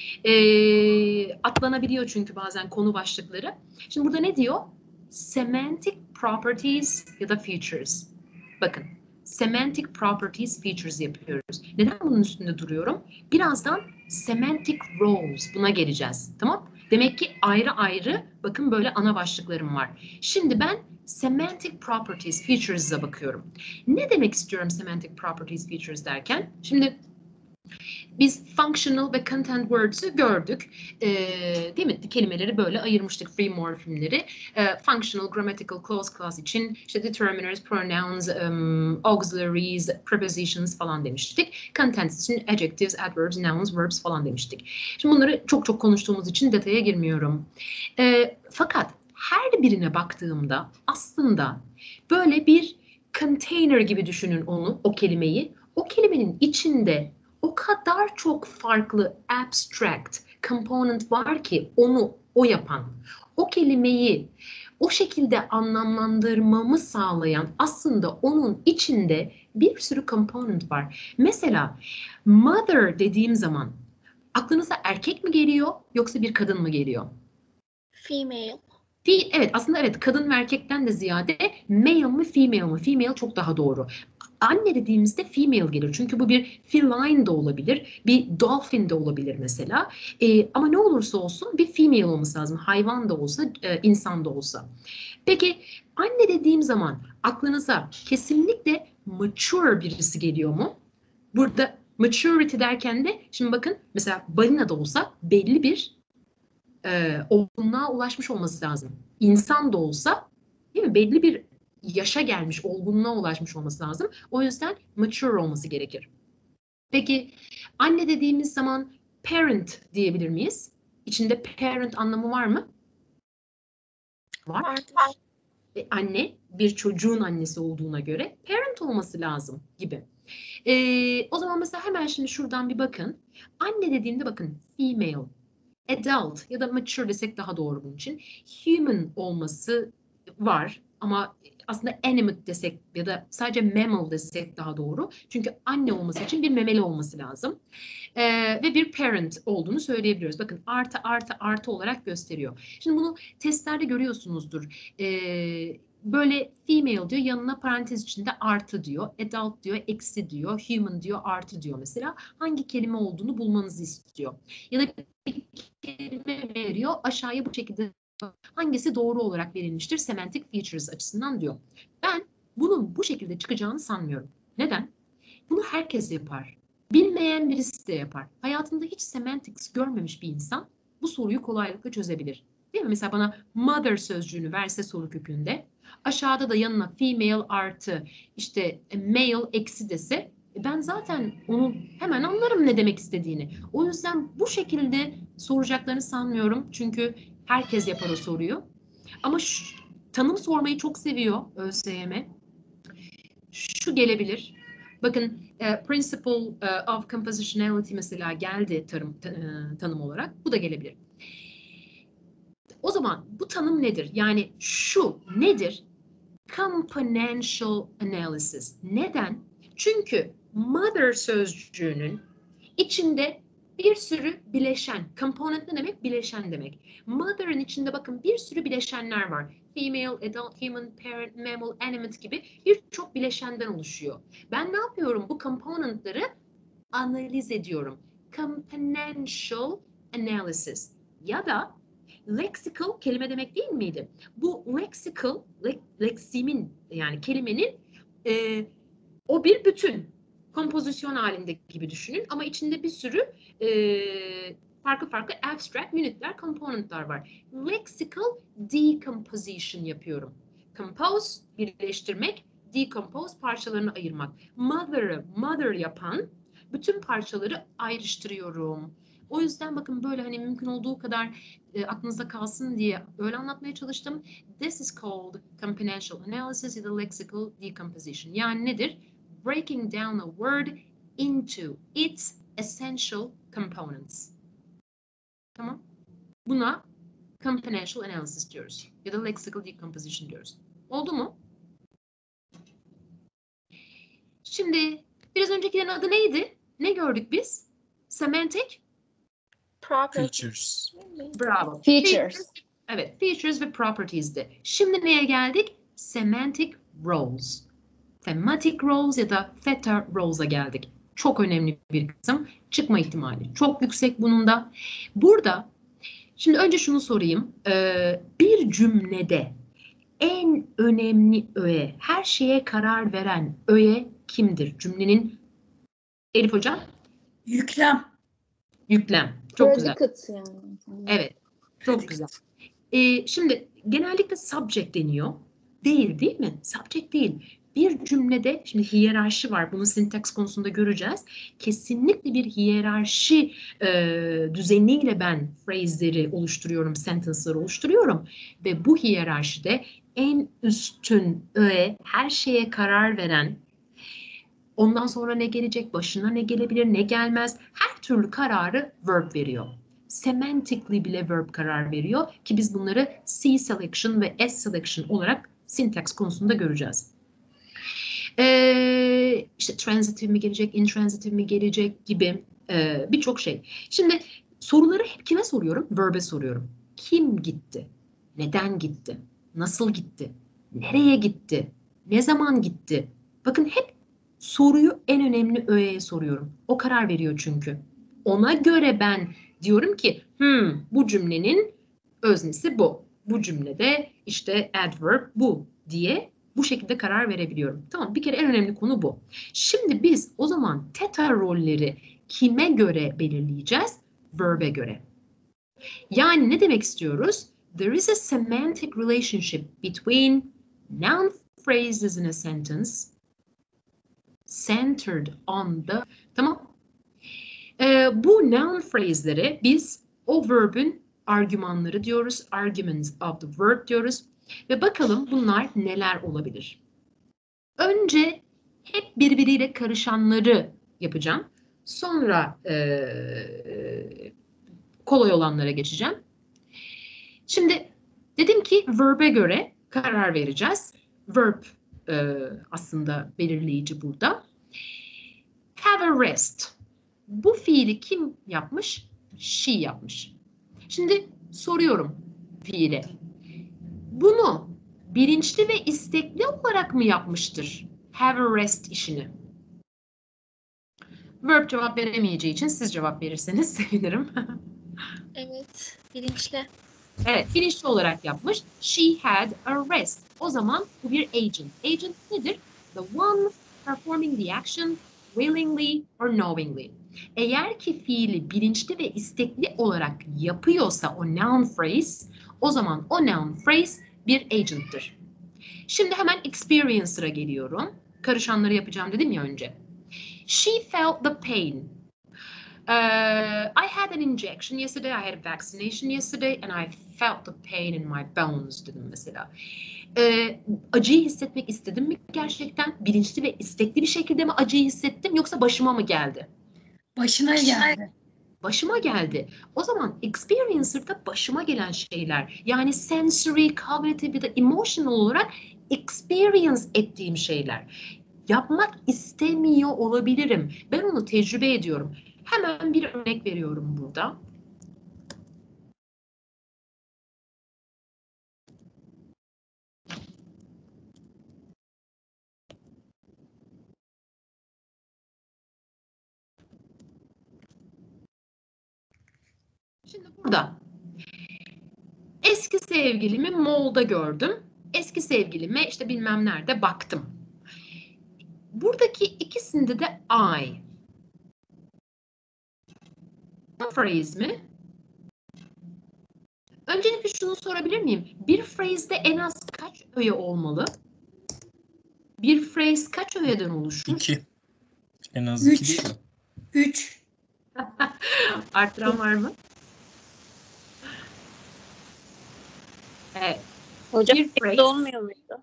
A: E, atlanabiliyor çünkü bazen konu başlıkları. Şimdi burada ne diyor? Semantic properties ya da features. Bakın. Semantic properties features yapıyoruz. Neden bunun üstünde duruyorum? Birazdan semantic roles buna geleceğiz. Tamam? Demek ki ayrı ayrı bakın böyle ana başlıklarım var. Şimdi ben semantic properties features'a bakıyorum. Ne demek istiyorum semantic properties features derken? Şimdi biz functional ve content words'ü gördük. Ee, değil mi? Kelimeleri böyle ayırmıştık. Free morphemleri. Ee, functional, grammatical, clause, class için işte determiners, pronouns, um, auxiliaries, prepositions falan demiştik. Content için adjectives, adverbs, nouns, verbs falan demiştik. Şimdi bunları çok çok konuştuğumuz için detaya girmiyorum. Ee, fakat her birine baktığımda aslında böyle bir container gibi düşünün onu, o kelimeyi. O kelimenin içinde o kadar çok farklı abstract component var ki onu o yapan, o kelimeyi o şekilde anlamlandırmamı sağlayan aslında onun içinde bir sürü component var. Mesela mother dediğim zaman aklınıza erkek mi geliyor yoksa bir kadın mı geliyor?
B: Female.
A: Evet, aslında evet, kadın ve erkekten de ziyade male mi female mi? Female çok daha doğru. Anne dediğimizde female gelir. Çünkü bu bir feline de olabilir, bir dolphin de olabilir mesela. Ee, ama ne olursa olsun bir female olması lazım. Hayvan da olsa, e, insan da olsa. Peki anne dediğim zaman aklınıza kesinlikle mature birisi geliyor mu? Burada maturity derken de şimdi bakın mesela balina da olsa belli bir e, olgunluğa ulaşmış olması lazım. İnsan da olsa değil mi? Belli bir yaşa gelmiş, olgunluğa ulaşmış olması lazım. O yüzden mature olması gerekir. Peki anne dediğimiz zaman parent diyebilir miyiz? İçinde parent anlamı var mı? Var. Ve anne bir çocuğun annesi olduğuna göre parent olması lazım gibi. Ee, o zaman mesela hemen şimdi şuradan bir bakın. Anne dediğimde bakın female, adult ya da mature desek daha doğru bunun için. Human olması var ama aslında animate desek ya da sadece mammal desek daha doğru. Çünkü anne olması için bir memeli olması lazım. Ee, ve bir parent olduğunu söyleyebiliyoruz. Bakın artı artı artı olarak gösteriyor. Şimdi bunu testlerde görüyorsunuzdur. Ee, böyle female diyor, yanına parantez içinde artı diyor. Adult diyor, eksi diyor. Human diyor, artı diyor mesela. Hangi kelime olduğunu bulmanızı istiyor. Ya da bir kelime veriyor, aşağıya bu şekilde hangisi doğru olarak verilmiştir semantic features açısından diyor. Ben bunun bu şekilde çıkacağını sanmıyorum. Neden? Bunu herkes yapar. Bilmeyen birisi de yapar. Hayatında hiç semantics görmemiş bir insan bu soruyu kolaylıkla çözebilir. Değil mi? Mesela bana mother sözcüğünü verse soru kökünde, aşağıda da yanına female artı işte male eksi dese ben zaten onu hemen anlarım ne demek istediğini. O yüzden bu şekilde soracaklarını sanmıyorum. Çünkü herkes yapar o soruyu. Ama şu, tanım sormayı çok seviyor ÖSYM. Şu gelebilir. Bakın e, principle e, of compositionality mesela geldi tarım, ta, e, tanım olarak. Bu da gelebilir. O zaman bu tanım nedir? Yani şu nedir? Componential analysis. Neden? Çünkü mother sözcüğünün içinde bir sürü bileşen. Component ne demek? Bileşen demek. Mother'ın içinde bakın bir sürü bileşenler var. Female, adult, human, parent, mammal, animate gibi birçok bileşenden oluşuyor. Ben ne yapıyorum? Bu componentları analiz ediyorum. Componential analysis. Ya da lexical kelime demek değil miydi? Bu lexical, le, leximin yani kelimenin e, O bir bütün. Kompozisyon halinde gibi düşünün ama içinde bir sürü e, farklı farklı abstract unitler, componentlar var. Lexical decomposition yapıyorum. Compose, birleştirmek, decompose, parçalarını ayırmak. Mother'ı mother yapan bütün parçaları ayrıştırıyorum. O yüzden bakın böyle hani mümkün olduğu kadar e, aklınızda kalsın diye öyle anlatmaya çalıştım. This is called componential analysis ya da lexical decomposition. Yani nedir? Breaking down a word into its essential components. Tamam. Buna componential analysis diyoruz. Ya da lexical decomposition diyoruz. Oldu mu? Şimdi biraz öncekilerin adı neydi? Ne gördük biz? Semantic?
B: Property.
E: Features.
A: Bravo.
H: Features.
A: Evet, features ve properties'di. Şimdi neye geldik? Semantic roles. Thematic roles ya da theta roles'a geldik. Çok önemli bir kısım. Çıkma ihtimali çok yüksek bunun da. Burada, şimdi önce şunu sorayım. Ee, bir cümlede en önemli öğe, her şeye karar veren öğe kimdir? Cümlenin, Elif Hocam?
C: Yüklem.
A: Yüklem. Çok güzel.
H: Predicate yani.
A: Evet, çok güzel. Ee, şimdi genellikle subject deniyor. Değil, değil mi? Subject değil. Bir cümlede, şimdi hiyerarşi var. Bunu syntax konusunda göreceğiz. Kesinlikle bir hiyerarşi e, düzeniyle ben phrase'leri oluşturuyorum, sentence'ları oluşturuyorum. Ve bu hiyerarşide en üstün öğe, her şeye karar veren, ondan sonra ne gelecek, başına ne gelebilir, ne gelmez, her türlü kararı verb veriyor. Semantically bile verb karar veriyor ki biz bunları C selection ve S selection olarak syntax konusunda göreceğiz. Ee, işte transitive mi gelecek, intransitive mi gelecek gibi e, birçok şey. Şimdi soruları hep kime soruyorum? Verb'e soruyorum. Kim gitti? Neden gitti? Nasıl gitti? Nereye gitti? Ne zaman gitti? Bakın hep soruyu en önemli öğeye soruyorum. O karar veriyor çünkü. Ona göre ben diyorum ki hmm, bu cümlenin öznesi bu. Bu cümlede işte adverb bu diye bu şekilde karar verebiliyorum. Tamam, bir kere en önemli konu bu. Şimdi biz o zaman theta rolleri kime göre belirleyeceğiz? Verb'e göre. Yani ne demek istiyoruz? There is a semantic relationship between noun phrases in a sentence centered on the... Tamam. Ee, bu noun phrase'lere biz o verb'ün argümanları diyoruz. Arguments of the verb diyoruz. Ve bakalım bunlar neler olabilir? Önce hep birbiriyle karışanları yapacağım. Sonra ee, kolay olanlara geçeceğim. Şimdi dedim ki verb'e göre karar vereceğiz. Verb e, aslında belirleyici burada. Have a rest. Bu fiili kim yapmış? She yapmış. Şimdi soruyorum fiile. Bunu bilinçli ve istekli olarak mı yapmıştır? Have a rest işini. Verb cevap veremeyeceği için siz cevap verirseniz sevinirim.
B: Evet, bilinçli.
A: Evet, bilinçli olarak yapmış. She had a rest. O zaman bu bir agent. Agent nedir? The one performing the action willingly or knowingly. Eğer ki fiili bilinçli ve istekli olarak yapıyorsa o noun phrase, o zaman o noun phrase bir agent'tır. Şimdi hemen experiencer'a geliyorum. Karışanları yapacağım dedim ya önce. She felt the pain. Uh, I had an injection yesterday, I had a vaccination yesterday and I felt the pain in my bones dedim mesela. Ee, acıyı hissetmek istedim mi gerçekten? Bilinçli ve istekli bir şekilde mi acıyı hissettim yoksa başıma mı geldi?
C: Başına geldi.
A: Başıma geldi. O zaman experiencer'da başıma gelen şeyler, yani sensory, cognitive ya da emotional olarak experience ettiğim şeyler. Yapmak istemiyor olabilirim. Ben onu tecrübe ediyorum. Hemen bir örnek veriyorum burada. Şimdi burada eski sevgilimi mall'da gördüm. Eski sevgilime işte bilmem nerede baktım. buradaki ikisinde de I. Phrase mi? Öncelikle şunu sorabilir miyim? Bir phrase'de en az kaç öğe olmalı? Bir phrase kaç öğeden oluşur?
E: İki. En az iki
C: Üç.
E: değil mi?
C: Üç.
A: Arttıran var mı? Evet.
G: Hocam
A: Bir
G: tek
A: phrase.
G: de olmuyor muydu?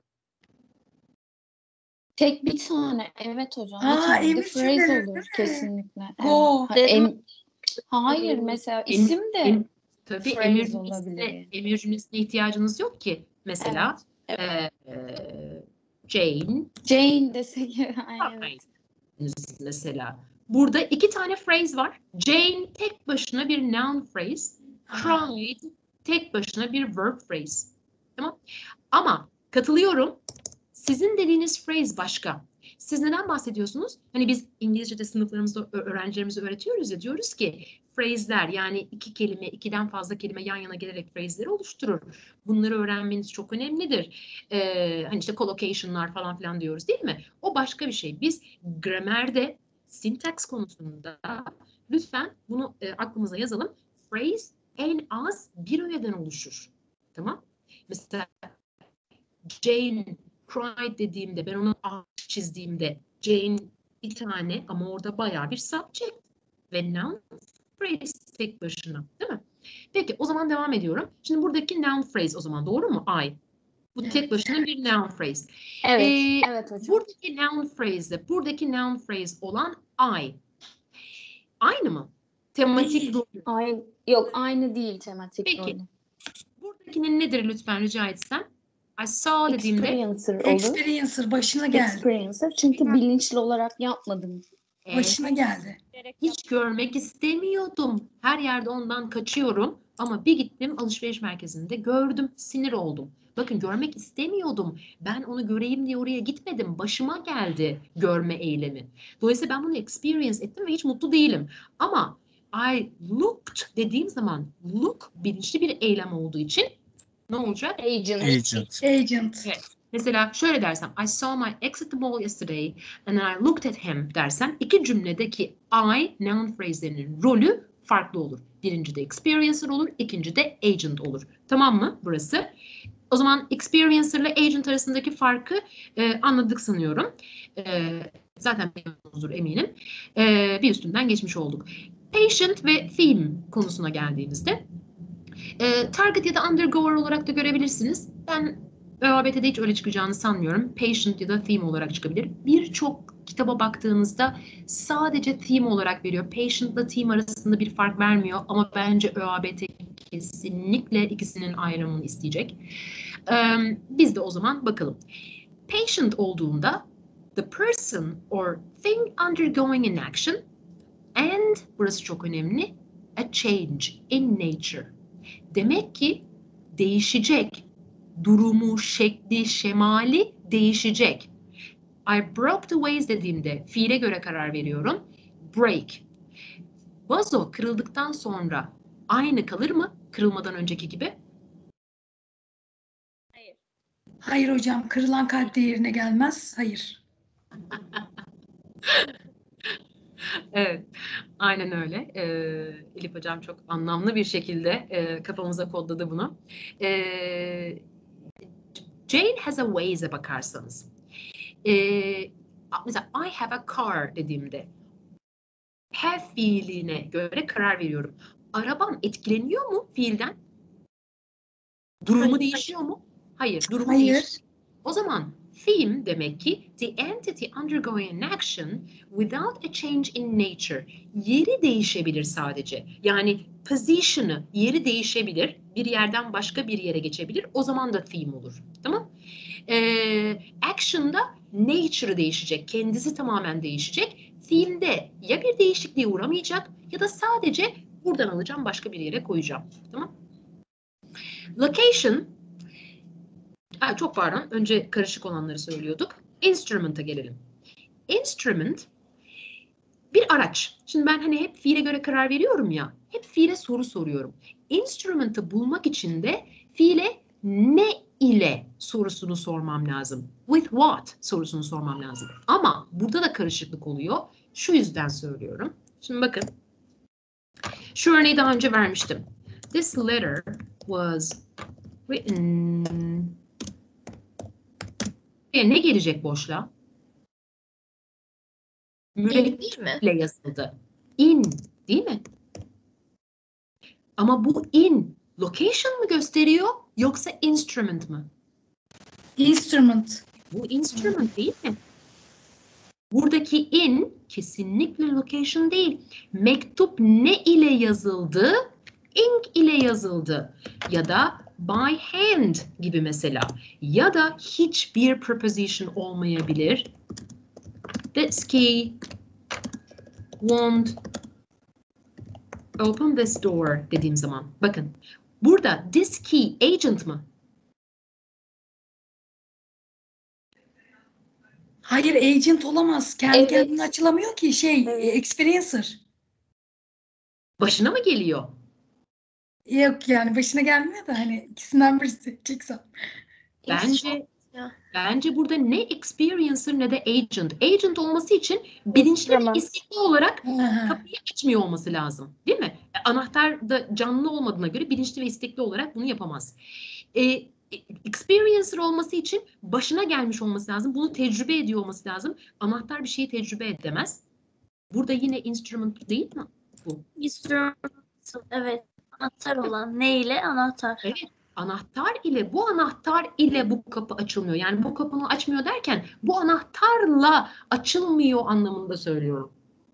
H: Tek bir tane. Evet hocam. Bir
C: Aa,
H: tane de
C: emir
H: phrase
C: cümleleri
H: olur
C: değil mi?
H: kesinlikle. Evet.
C: Go.
H: Ha,
G: Dedim.
H: em- Hayır mesela
A: Em-
H: isim de
A: em- tabii
H: phrase
A: emir
H: olabilir
A: cümlesine,
H: yani.
A: emir cümlesine ihtiyacınız yok ki. Mesela
G: Evet.
A: e, e, Jane
H: Jane desek. Ay, evet.
A: cried mesela. Burada iki tane phrase var. Jane tek başına bir noun phrase. Cried tek başına bir verb phrase. Tamam. Ama katılıyorum. Sizin dediğiniz phrase başka. Siz neden bahsediyorsunuz? Hani biz İngilizce'de sınıflarımızda öğrencilerimize öğretiyoruz ya, diyoruz ki phrase'ler, yani iki kelime, ikiden fazla kelime yan yana gelerek phrase'leri oluşturur. Bunları öğrenmeniz çok önemlidir. Ee, hani işte collocation'lar falan filan diyoruz değil mi? O başka bir şey. Biz gramerde, syntax konusunda lütfen bunu e, aklımıza yazalım. Phrase en az bir öğeden oluşur. Tamam? Mesela Jane cried dediğimde, ben onu çizdiğimde Jane bir tane ama orada bayağı bir subject ve noun phrase tek başına, değil mi? Peki o zaman devam ediyorum. Şimdi buradaki noun phrase o zaman doğru mu? I. Bu tek başına bir noun phrase.
G: Evet.
A: Ee,
H: Evet hocam.
A: buradaki noun phrase'de, buradaki noun phrase olan I. Aynı mı? Tematik
C: Değil.
A: rolü.
H: Aynı, yok aynı değil tematik
A: Peki.
H: rolü.
A: Buradakinin nedir lütfen rica etsem? I saw dediğimde
H: Experiencer olur.
C: Experiencer başına geldi.
H: Experiencer çünkü bilinçli olarak yapmadım.
A: e,
C: Başına geldi.
A: hiç görmek istemiyordum. Her yerde ondan kaçıyorum. Ama bir gittim alışveriş merkezinde gördüm. Sinir oldum. Bakın, görmek istemiyordum. Ben onu göreyim diye oraya gitmedim. Başıma geldi görme eylemi. Dolayısıyla ben bunu experience ettim ve hiç mutlu değilim. Ama I looked dediğim zaman, look bilinçli bir eylem olduğu için ne olacak?
H: Agent.
E: Agent.
C: Agent.
A: Evet. Mesela şöyle dersem, I saw my ex at the mall yesterday and then I looked at him dersem, iki cümledeki I noun phrase'lerinin rolü farklı olur. Birincide experiencer olur, ikincide agent olur. Tamam mı burası? O zaman experiencer ile agent arasındaki farkı e, anladık sanıyorum. E, zaten biliyorsunuzdur eminim. E, bir üstünden geçmiş olduk. Patient ve theme konusuna geldiğimizde e, target ya da undergoer olarak da görebilirsiniz. Ben ÖABT'de hiç öyle çıkacağını sanmıyorum. Patient ya da theme olarak çıkabilir. Birçok kitaba baktığınızda sadece theme olarak veriyor. Patient ile theme arasında bir fark vermiyor ama bence ÖABT kesinlikle ikisinin ayrımını isteyecek. Ee, biz de o zaman bakalım. Patient olduğunda the person or thing undergoing an action and, burası çok önemli, a change in nature. Demek ki değişecek. Durumu, şekli, şemali değişecek. I broke the vase dediğimde fiile göre karar veriyorum. Break. Vazo kırıldıktan sonra aynı kalır mı kırılmadan önceki gibi?
C: Hayır hocam, kırılan kalp de yerine gelmez. Hayır.
A: Evet, aynen öyle. Ee, Elif Hocam çok anlamlı bir şekilde e, kafamıza kodladı bunu. Ee, Jane has a ways'e bakarsanız. Ee, mesela I have a car dediğimde have fiiline göre karar veriyorum. Arabam etkileniyor mu fiilden? Durumu
G: Hayır.
A: değişiyor mu? Hayır, durumu
C: Hayır.
A: değişiyor. O zaman theme demek ki the entity undergoing an action without a change in nature. Yeri değişebilir sadece. Yani position'ı, yeri değişebilir. Bir yerden başka bir yere geçebilir. O zaman da theme olur. Tamam? Ee, action'da nature'ı değişecek. Kendisi tamamen değişecek. Theme'de ya bir değişikliğe uğramayacak ya da sadece buradan alacağım, başka bir yere koyacağım. Tamam? Location, ha, çok pardon, önce karışık olanları söylüyorduk. Instrument'a gelelim. Instrument bir araç. Şimdi ben hani hep fiile göre karar veriyorum ya, hep fiile soru soruyorum. Instrument'ı bulmak için de fiile ne ile sorusunu sormam lazım. With what sorusunu sormam lazım. Ama burada da karışıklık oluyor. Şu yüzden söylüyorum. Şimdi bakın. Şu örneği daha önce vermiştim. This letter was written. E, ne gelecek boşluğa? Mürekkeple yazıldı. In, değil mi? Ama bu in location mı gösteriyor yoksa instrument mı?
C: Instrument.
A: Bu instrument değil mi? Buradaki in kesinlikle location değil. Mektup ne ile yazıldı? Ink ile yazıldı. Ya da by hand gibi mesela. Ya da hiçbir preposition olmayabilir. This key won't open this door dediğim zaman. Bakın burada this key agent mı?
C: Hayır, agent olamaz. Kendi
B: Evet.
C: kendine açılamıyor ki şey,
B: Evet.
C: experiencer.
A: Başına mı geliyor?
C: Yok yani başına gelmiyor da hani ikisinden birisi çıksam.
A: Bence
B: Ya.
A: bence burada ne experiencer ne de agent. Agent olması için bilinçli ve
B: Instrument.
A: istekli olarak
C: Ha.
A: kapıyı açmıyor olması lazım. Değil mi? E, Anahtar da canlı olmadığına göre bilinçli ve istekli olarak bunu yapamaz. E, experiencer olması için başına gelmiş olması lazım. Bunu tecrübe ediyor olması lazım. Anahtar bir şeyi tecrübe edemez. Burada yine instrument değil mi?
I: Instrument, evet. Anahtar olan. Ne ile? Anahtar.
A: Evet. Anahtar ile bu anahtar ile bu kapı açılmıyor. Yani bu kapını açmıyor derken bu anahtarla açılmıyor anlamında söylüyorum.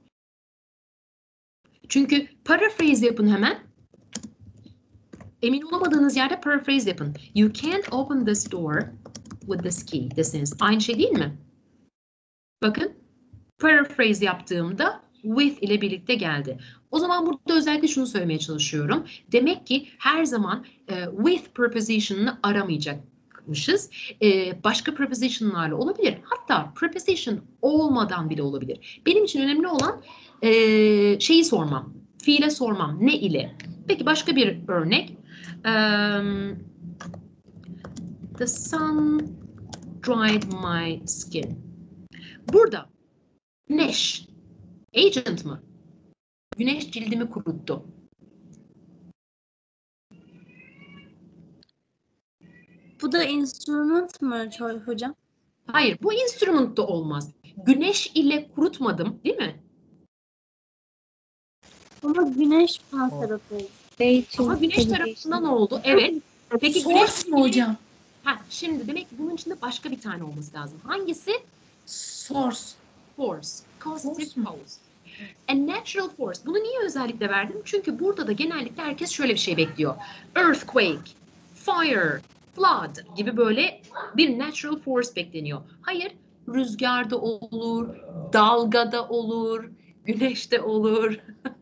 A: Çünkü paraphrase yapın hemen. Emin olamadığınız yerde paraphrase yapın. You can't open this door with this key deseniz. Aynı şey değil mi? Bakın paraphrase yaptığımda with ile birlikte geldi. O zaman burada özellikle şunu söylemeye çalışıyorum. Demek ki her zaman e, with preposition'ını aramayacakmışız. E, başka preposition'larla olabilir. Hatta preposition olmadan bile olabilir. Benim için önemli olan e, şeyi sormam. Fiile sormam. Ne ile? Peki başka bir örnek. Um, the sun dried my skin. Burada güneş agent mı? Güneş cildimi kuruttu.
I: Bu da instrument mı ço- hocam?
A: Hayır, bu instrument da olmaz. Güneş ile kurutmadım, değil mi?
I: Ama güneş pan tarafı.
A: Ama güneş tarafından oldu. Evet. Peki
C: Source
A: güneş
C: mu hocam?
A: Ha, şimdi demek ki bunun içinde başka bir tane olması lazım. Hangisi?
C: Source.
A: Force. Causative
C: Force mu?
A: cause. A natural force. Bunu niye özellikle verdim? Çünkü burada da genellikle herkes şöyle bir şey bekliyor. Earthquake, fire, flood gibi böyle bir natural force bekleniyor. Hayır, rüzgarda olur, dalgada olur, güneşte olur.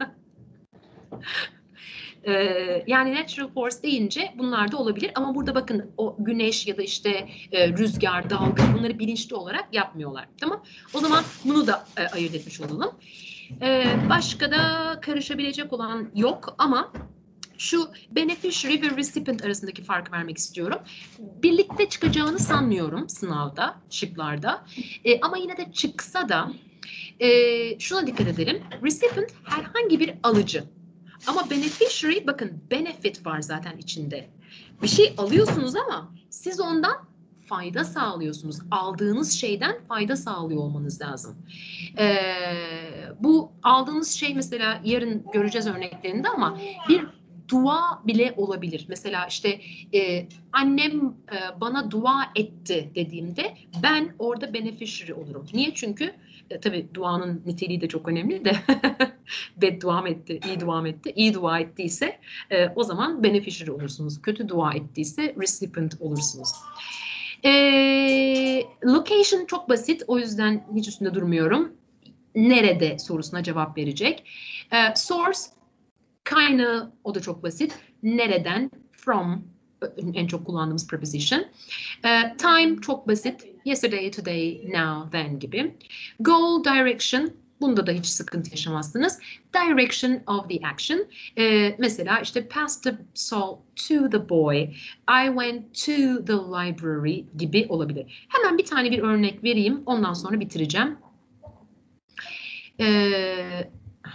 A: Ee, yani natural force deyince bunlar da olabilir ama burada bakın o güneş ya da işte e, rüzgar, dalga bunları bilinçli olarak yapmıyorlar. Tamam? O zaman bunu da e, ayırt etmiş olalım. Ee, başka da karışabilecek olan yok ama şu beneficiary ve recipient arasındaki farkı vermek istiyorum. Birlikte çıkacağını sanmıyorum sınavda, şıklarda. Ee, ama yine de çıksa da e, şuna dikkat edelim. Recipient herhangi bir alıcı. Ama beneficiary, bakın benefit var zaten içinde. Bir şey alıyorsunuz ama siz ondan fayda sağlıyorsunuz. Aldığınız şeyden fayda sağlıyor olmanız lazım. Ee, bu aldığınız şey mesela yarın göreceğiz örneklerinde ama bir dua bile olabilir. Mesela işte e, annem e, bana dua etti dediğimde ben orada beneficiary olurum. Niye? Çünkü e, tabii duanın niteliği de çok önemli de beddua mı etti, iyi dua mı etti? İyi dua ettiyse e, o zaman beneficiary olursunuz. Kötü dua ettiyse recipient olursunuz. E, location çok basit. O yüzden hiç üstünde durmuyorum. Nerede sorusuna cevap verecek. E, source kaynağı, o da çok basit. Nereden? From en çok kullandığımız preposition. E, time çok basit. Yesterday, today, now, then gibi. Goal, direction Bunda da hiç sıkıntı yaşamazsınız. Direction of the action. Ee, mesela işte pass the salt to the boy. I went to the library gibi olabilir. Hemen bir tane bir örnek vereyim. Ondan sonra bitireceğim. Ee,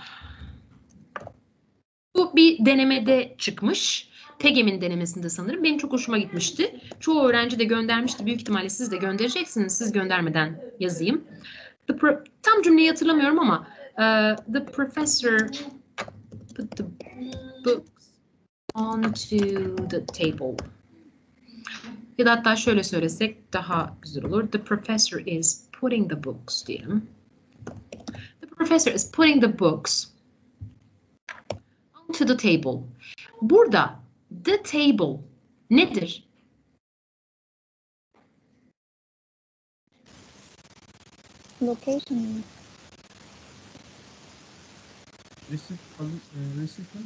A: bu bir denemede çıkmış. TEGEM'in denemesinde sanırım. Benim çok hoşuma gitmişti. Çoğu öğrenci de göndermişti. Büyük ihtimalle siz de göndereceksiniz. Siz göndermeden yazayım. The pro- tam cümleyi hatırlamıyorum ama uh, the professor put the books onto the table. Ya da hatta şöyle söylesek daha güzel olur. The professor is putting the books diyelim. The professor is putting the books onto the table. Burada the table nedir?
H: Location.
J: Recipient.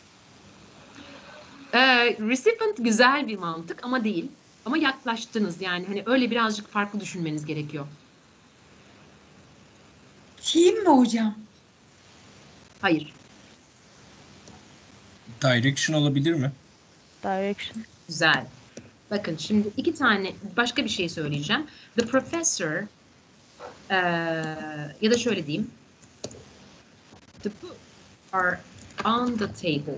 A: Ee, recipient güzel bir mantık ama değil. Ama yaklaştınız yani. Hani öyle birazcık farklı düşünmeniz gerekiyor.
C: Team mi hocam?
A: Hayır.
E: Direction olabilir mi?
G: Direction.
A: Güzel. Bakın şimdi iki tane başka bir şey söyleyeceğim. The professor eee, ya da şöyle diyeyim. The books are on the table.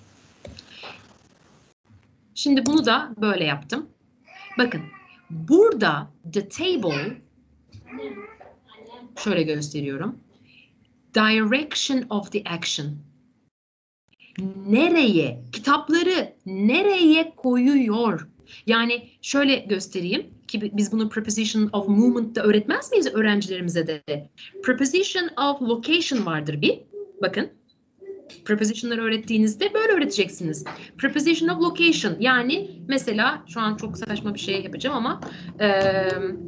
A: Şimdi bunu da böyle yaptım. Bakın burada the table şöyle gösteriyorum. Direction of the action. Nereye? Kitapları nereye koyuyor? Yani şöyle göstereyim ki biz bunu preposition of movement'ta öğretmez miyiz öğrencilerimize de? Preposition of location vardır bir. Bakın. Preposition'ları öğrettiğinizde böyle öğreteceksiniz. Preposition of location yani mesela şu an çok saçma bir şey yapacağım ama um,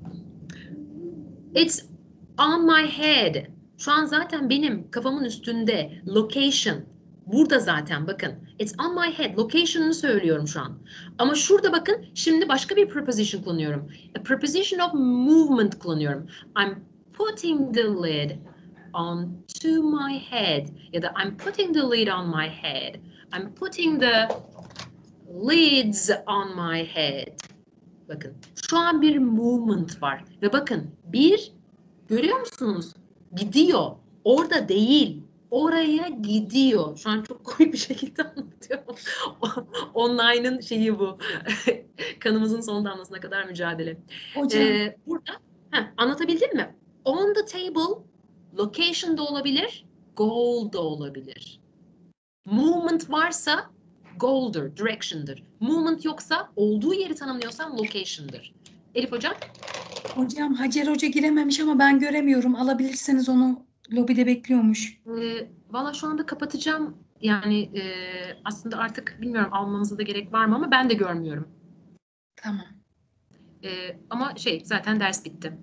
A: it's on my head. Şu an zaten benim kafamın üstünde location. Burada zaten bakın. It's on my head. Location'ını söylüyorum şu an. Ama şurada bakın şimdi başka bir preposition kullanıyorum. A preposition of movement kullanıyorum. I'm putting the lid onto my head. Ya da I'm putting the lid on my head. I'm putting the lids on my head. Bakın şu an bir movement var. Ve bakın bir görüyor musunuz? Gidiyor. Orada değil. Oraya gidiyor. Şu an çok komik bir şekilde anlatıyorum. Online'ın şeyi bu. Kanımızın son damlasına kadar mücadele.
C: Hocam.
A: Ee, burada heh, anlatabildim mi? On the table, location da olabilir, goal da olabilir. Movement varsa goal'dur, direction'dır. Movement yoksa olduğu yeri tanımlıyorsam location'dır. Elif hocam?
C: Hocam Hacer Hoca girememiş ama ben göremiyorum. Alabilirseniz onu lobide bekliyormuş.
A: Ee, Valla şu anda kapatacağım. Yani e, aslında artık bilmiyorum almamıza da gerek var mı ama ben de görmüyorum.
C: Tamam.
A: Ee, ama şey zaten ders bitti.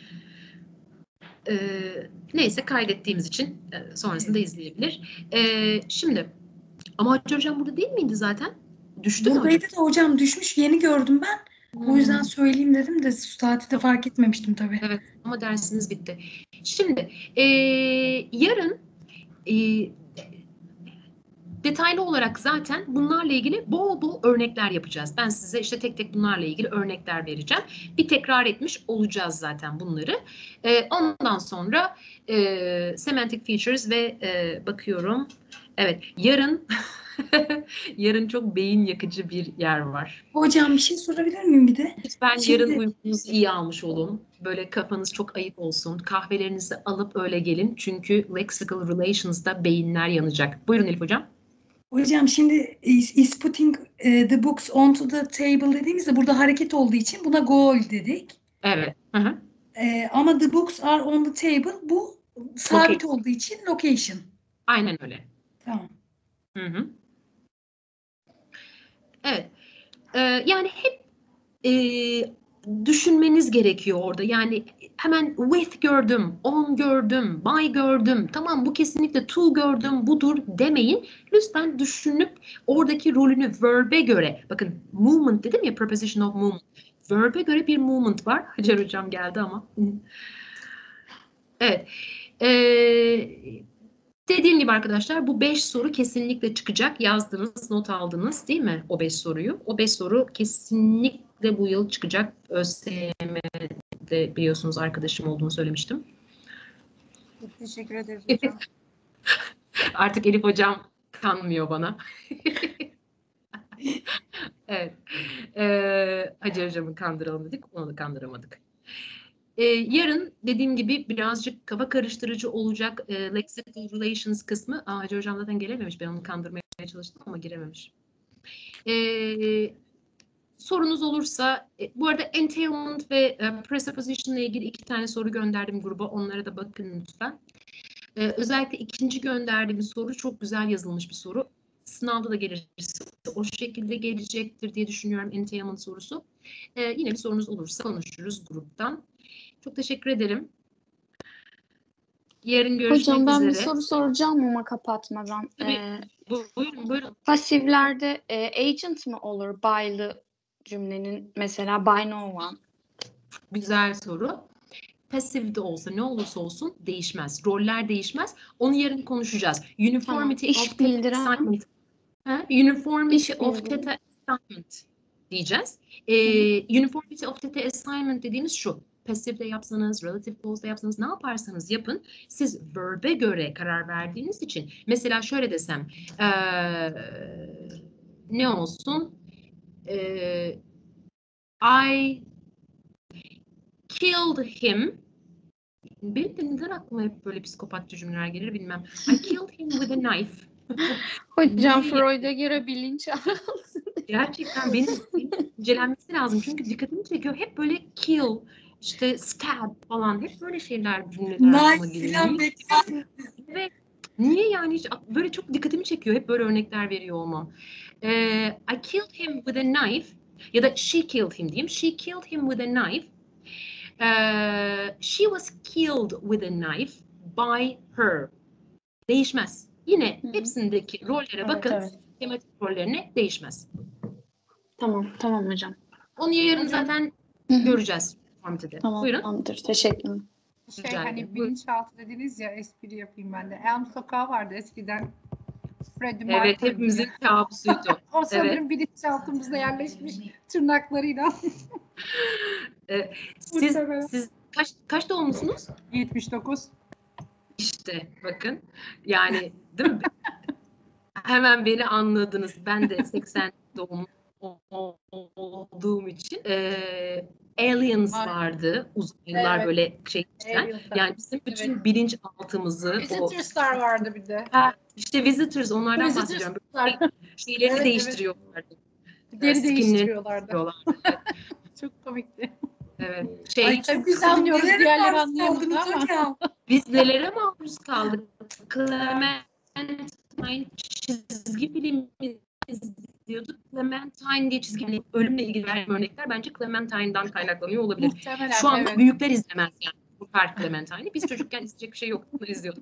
A: Ee, neyse kaydettiğimiz için e, sonrasında izleyebilir. Ee, şimdi ama Hacı Hocam burada değil miydi zaten? Düştü mü hocam?
C: Buradaydı da hocam düşmüş. Yeni gördüm ben.
A: Hmm.
C: O yüzden söyleyeyim dedim de saati de fark etmemiştim tabii.
A: Evet ama dersiniz bitti. Şimdi e, yarın e, detaylı olarak zaten bunlarla ilgili bol bol örnekler yapacağız. Ben size işte tek tek bunlarla ilgili örnekler vereceğim. Bir tekrar etmiş olacağız zaten bunları. E, ondan sonra e, semantic features ve e, bakıyorum. Evet yarın yarın çok beyin yakıcı bir yer var.
C: Hocam bir şey sorabilir miyim bir de?
A: Lütfen
C: Şimdi-
A: yarın uykunuzu iyi almış olun. Böyle kafanız çok ayık olsun. Kahvelerinizi alıp öyle gelin. Çünkü lexical relations'da beyinler yanacak. Buyurun Elif hocam.
C: Hocam şimdi is, is putting eh, the books onto the table dediğimizde burada hareket olduğu için buna goal dedik.
A: Evet. Hı hı.
C: Eh, ama the books are on the table bu sabit
A: Location.
C: olduğu için location.
A: Aynen öyle.
C: Tamam.
A: Hı hı. Evet. Ee, yani hep e, düşünmeniz gerekiyor orada. Yani hemen with gördüm, on gördüm, by gördüm. Tamam bu kesinlikle to gördüm, budur demeyin. Lütfen düşünüp oradaki rolünü verb'e göre. Bakın movement dedim ya preposition of movement. Verb'e göre bir movement var. Hacer hocam geldi ama. Evet. Ee, dediğim gibi arkadaşlar bu beş soru kesinlikle çıkacak. Yazdınız, not aldınız değil mi o beş soruyu? O beş soru kesinlikle bu yıl çıkacak. ÖSYM'de biliyorsunuz arkadaşım olduğunu söylemiştim.
D: Çok teşekkür ederiz hocam.
A: Artık Elif hocam kanmıyor bana. Evet. Ee, Hacı hocamı kandıralım dedik. Onu da kandıramadık. Ee, yarın dediğim gibi birazcık kafa karıştırıcı olacak e, lexical relations kısmı. Aa, Hacı hocam zaten gelememiş. Ben onu kandırmaya çalıştım ama girememiş. Ee, sorunuz olursa, e, bu arada entailment ve e, presupposition ile ilgili iki tane soru gönderdim gruba. Onlara da bakın lütfen. Ee, özellikle ikinci gönderdiğim soru çok güzel yazılmış bir soru. Sınavda da gelirse o şekilde gelecektir diye düşünüyorum entailment sorusu. Ee, yine bir sorunuz olursa konuşuruz gruptan. Çok teşekkür ederim. Yarın görüşmek üzere.
H: Hocam ben bir soru soracağım ama kapatmadan.
A: Tabii.
H: Ee,
A: Bu- buyurun buyurun.
H: pasiflerde e, agent mi olur by'lı cümlenin, mesela by no one?
A: Güzel soru. Passive de olsa ne olursa olsun değişmez. Roller değişmez. Onu yarın konuşacağız. Uniformity
H: Tamam. İş
A: of theta
H: bildiren.
A: assignment. Ha? Uniformity
H: İş
A: of
H: bildiren.
A: theta assignment diyeceğiz. Ee, uniformity of theta assignment dediğimiz şu. Passive de yapsanız, relative clause da yapsanız, ne yaparsanız yapın. Siz verb'e göre karar verdiğiniz için. Mesela şöyle desem. Ee, ne olsun? Ee, I killed him. Benim de neden aklıma hep böyle psikopatça cümleler gelir bilmem. I killed him with a knife.
H: Hocam
A: Niye?
H: Freud'a göre bilinç
A: Gerçekten benim, benim incelenmesi lazım. Çünkü dikkatimi çekiyor. Hep böyle kill, işte stab falan. Hep böyle şeyler, cümleler aklıma
C: Knife
A: geliyor.
C: falan
A: Niye?
C: bekliyorum.
A: Evet. Niye yani? Hiç, böyle çok dikkatimi çekiyor. Hep böyle örnekler veriyor olmam. Ee, I killed him with a knife. Ya da she killed him diyeyim. She killed him with a knife. Ee, she was killed with a knife by her. Değişmez. Yine
H: Hı hı.
A: hepsindeki rollere
H: Evet,
A: bakın.
H: evet.
A: Tematik rollerine değişmez.
H: Tamam, tamam hocam.
A: Onu yarın zaten
H: Hı hı.
A: göreceğiz komitede.
H: Tamam,
A: Buyurun.
H: tamamdır. Teşekkürler.
D: Şey
A: Rica
D: hani
A: ederim.
D: bilinçaltı dediniz ya, espri yapayım ben de. Elm Sokağı vardı eskiden. Freddie
A: Evet,
D: Mercury
A: hepimizin
D: diye.
A: kabusuydu.
D: O sanırım
A: Evet.
D: bilinçaltımızda yerleşmiş tırnaklarıyla.
A: Ee, siz
D: Muhtemelen.
A: siz kaç kaç doğumlusunuz?
D: yetmiş dokuz.
A: İşte bakın. Yani değil mi? Hemen beni anladınız. Ben de seksen doğumlu olduğum için eee Aliens
D: Ay.
A: vardı. Uzaylılar
D: Evet.
A: böyle şey işte.
D: Aliens'lar.
A: Yani bizim bütün
D: Evet.
A: bilinçaltımızı o
D: Visitors'lar vardı bir de.
A: ha, işte Visitors onlardan bahsediyorum.
D: Visitors'lar.
A: Böyle şeyleri
D: Evet,
A: değiştiriyorlardı.
D: Deri
A: Skinleri
D: değiştiriyorlardı.
A: değiştiriyorlardı.
D: Çok komikti.
A: Evet. Şey,
C: Ay
D: Tabii
C: çok
D: biz
C: güzel.
D: anlıyoruz,
C: Nelere
D: diğerleri
C: maruz
D: anlayamadı
C: kaldınız
D: ama.
C: hocam?
A: biz nelere maruz kaldık? Clementine çizgi filmi izliyorduk. Clementine diye çizgi film, ölümle ilgili verdiğim örnekler bence Clementine'dan kaynaklanıyor olabilir.
D: Muhtemelen
A: Şu anda
D: evet.
A: büyükler izlemez yani bu part Clementine'i. Biz çocukken izleyecek bir şey yoktu. Bunları izliyorduk.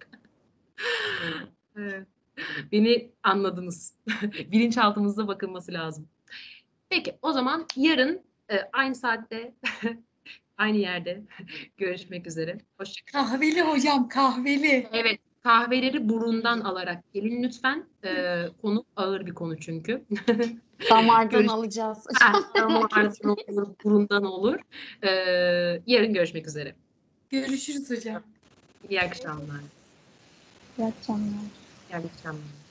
A: Evet. Beni anladınız. Bilinçaltımızda bakılması lazım. Peki o zaman yarın e, aynı saatte aynı yerde görüşmek üzere. Hoşçakalın.
C: Kahveli hocam, kahveli.
A: Evet, kahveleri burundan alarak gelin lütfen. Ee, konu ağır bir konu çünkü.
H: Damardan
A: Görüş-
H: alacağız.
A: Ha, damardan olur, burundan olur. Ee, yarın görüşmek üzere.
C: Görüşürüz hocam.
A: İyi akşamlar.
H: İyi akşamlar.
A: İyi akşamlar.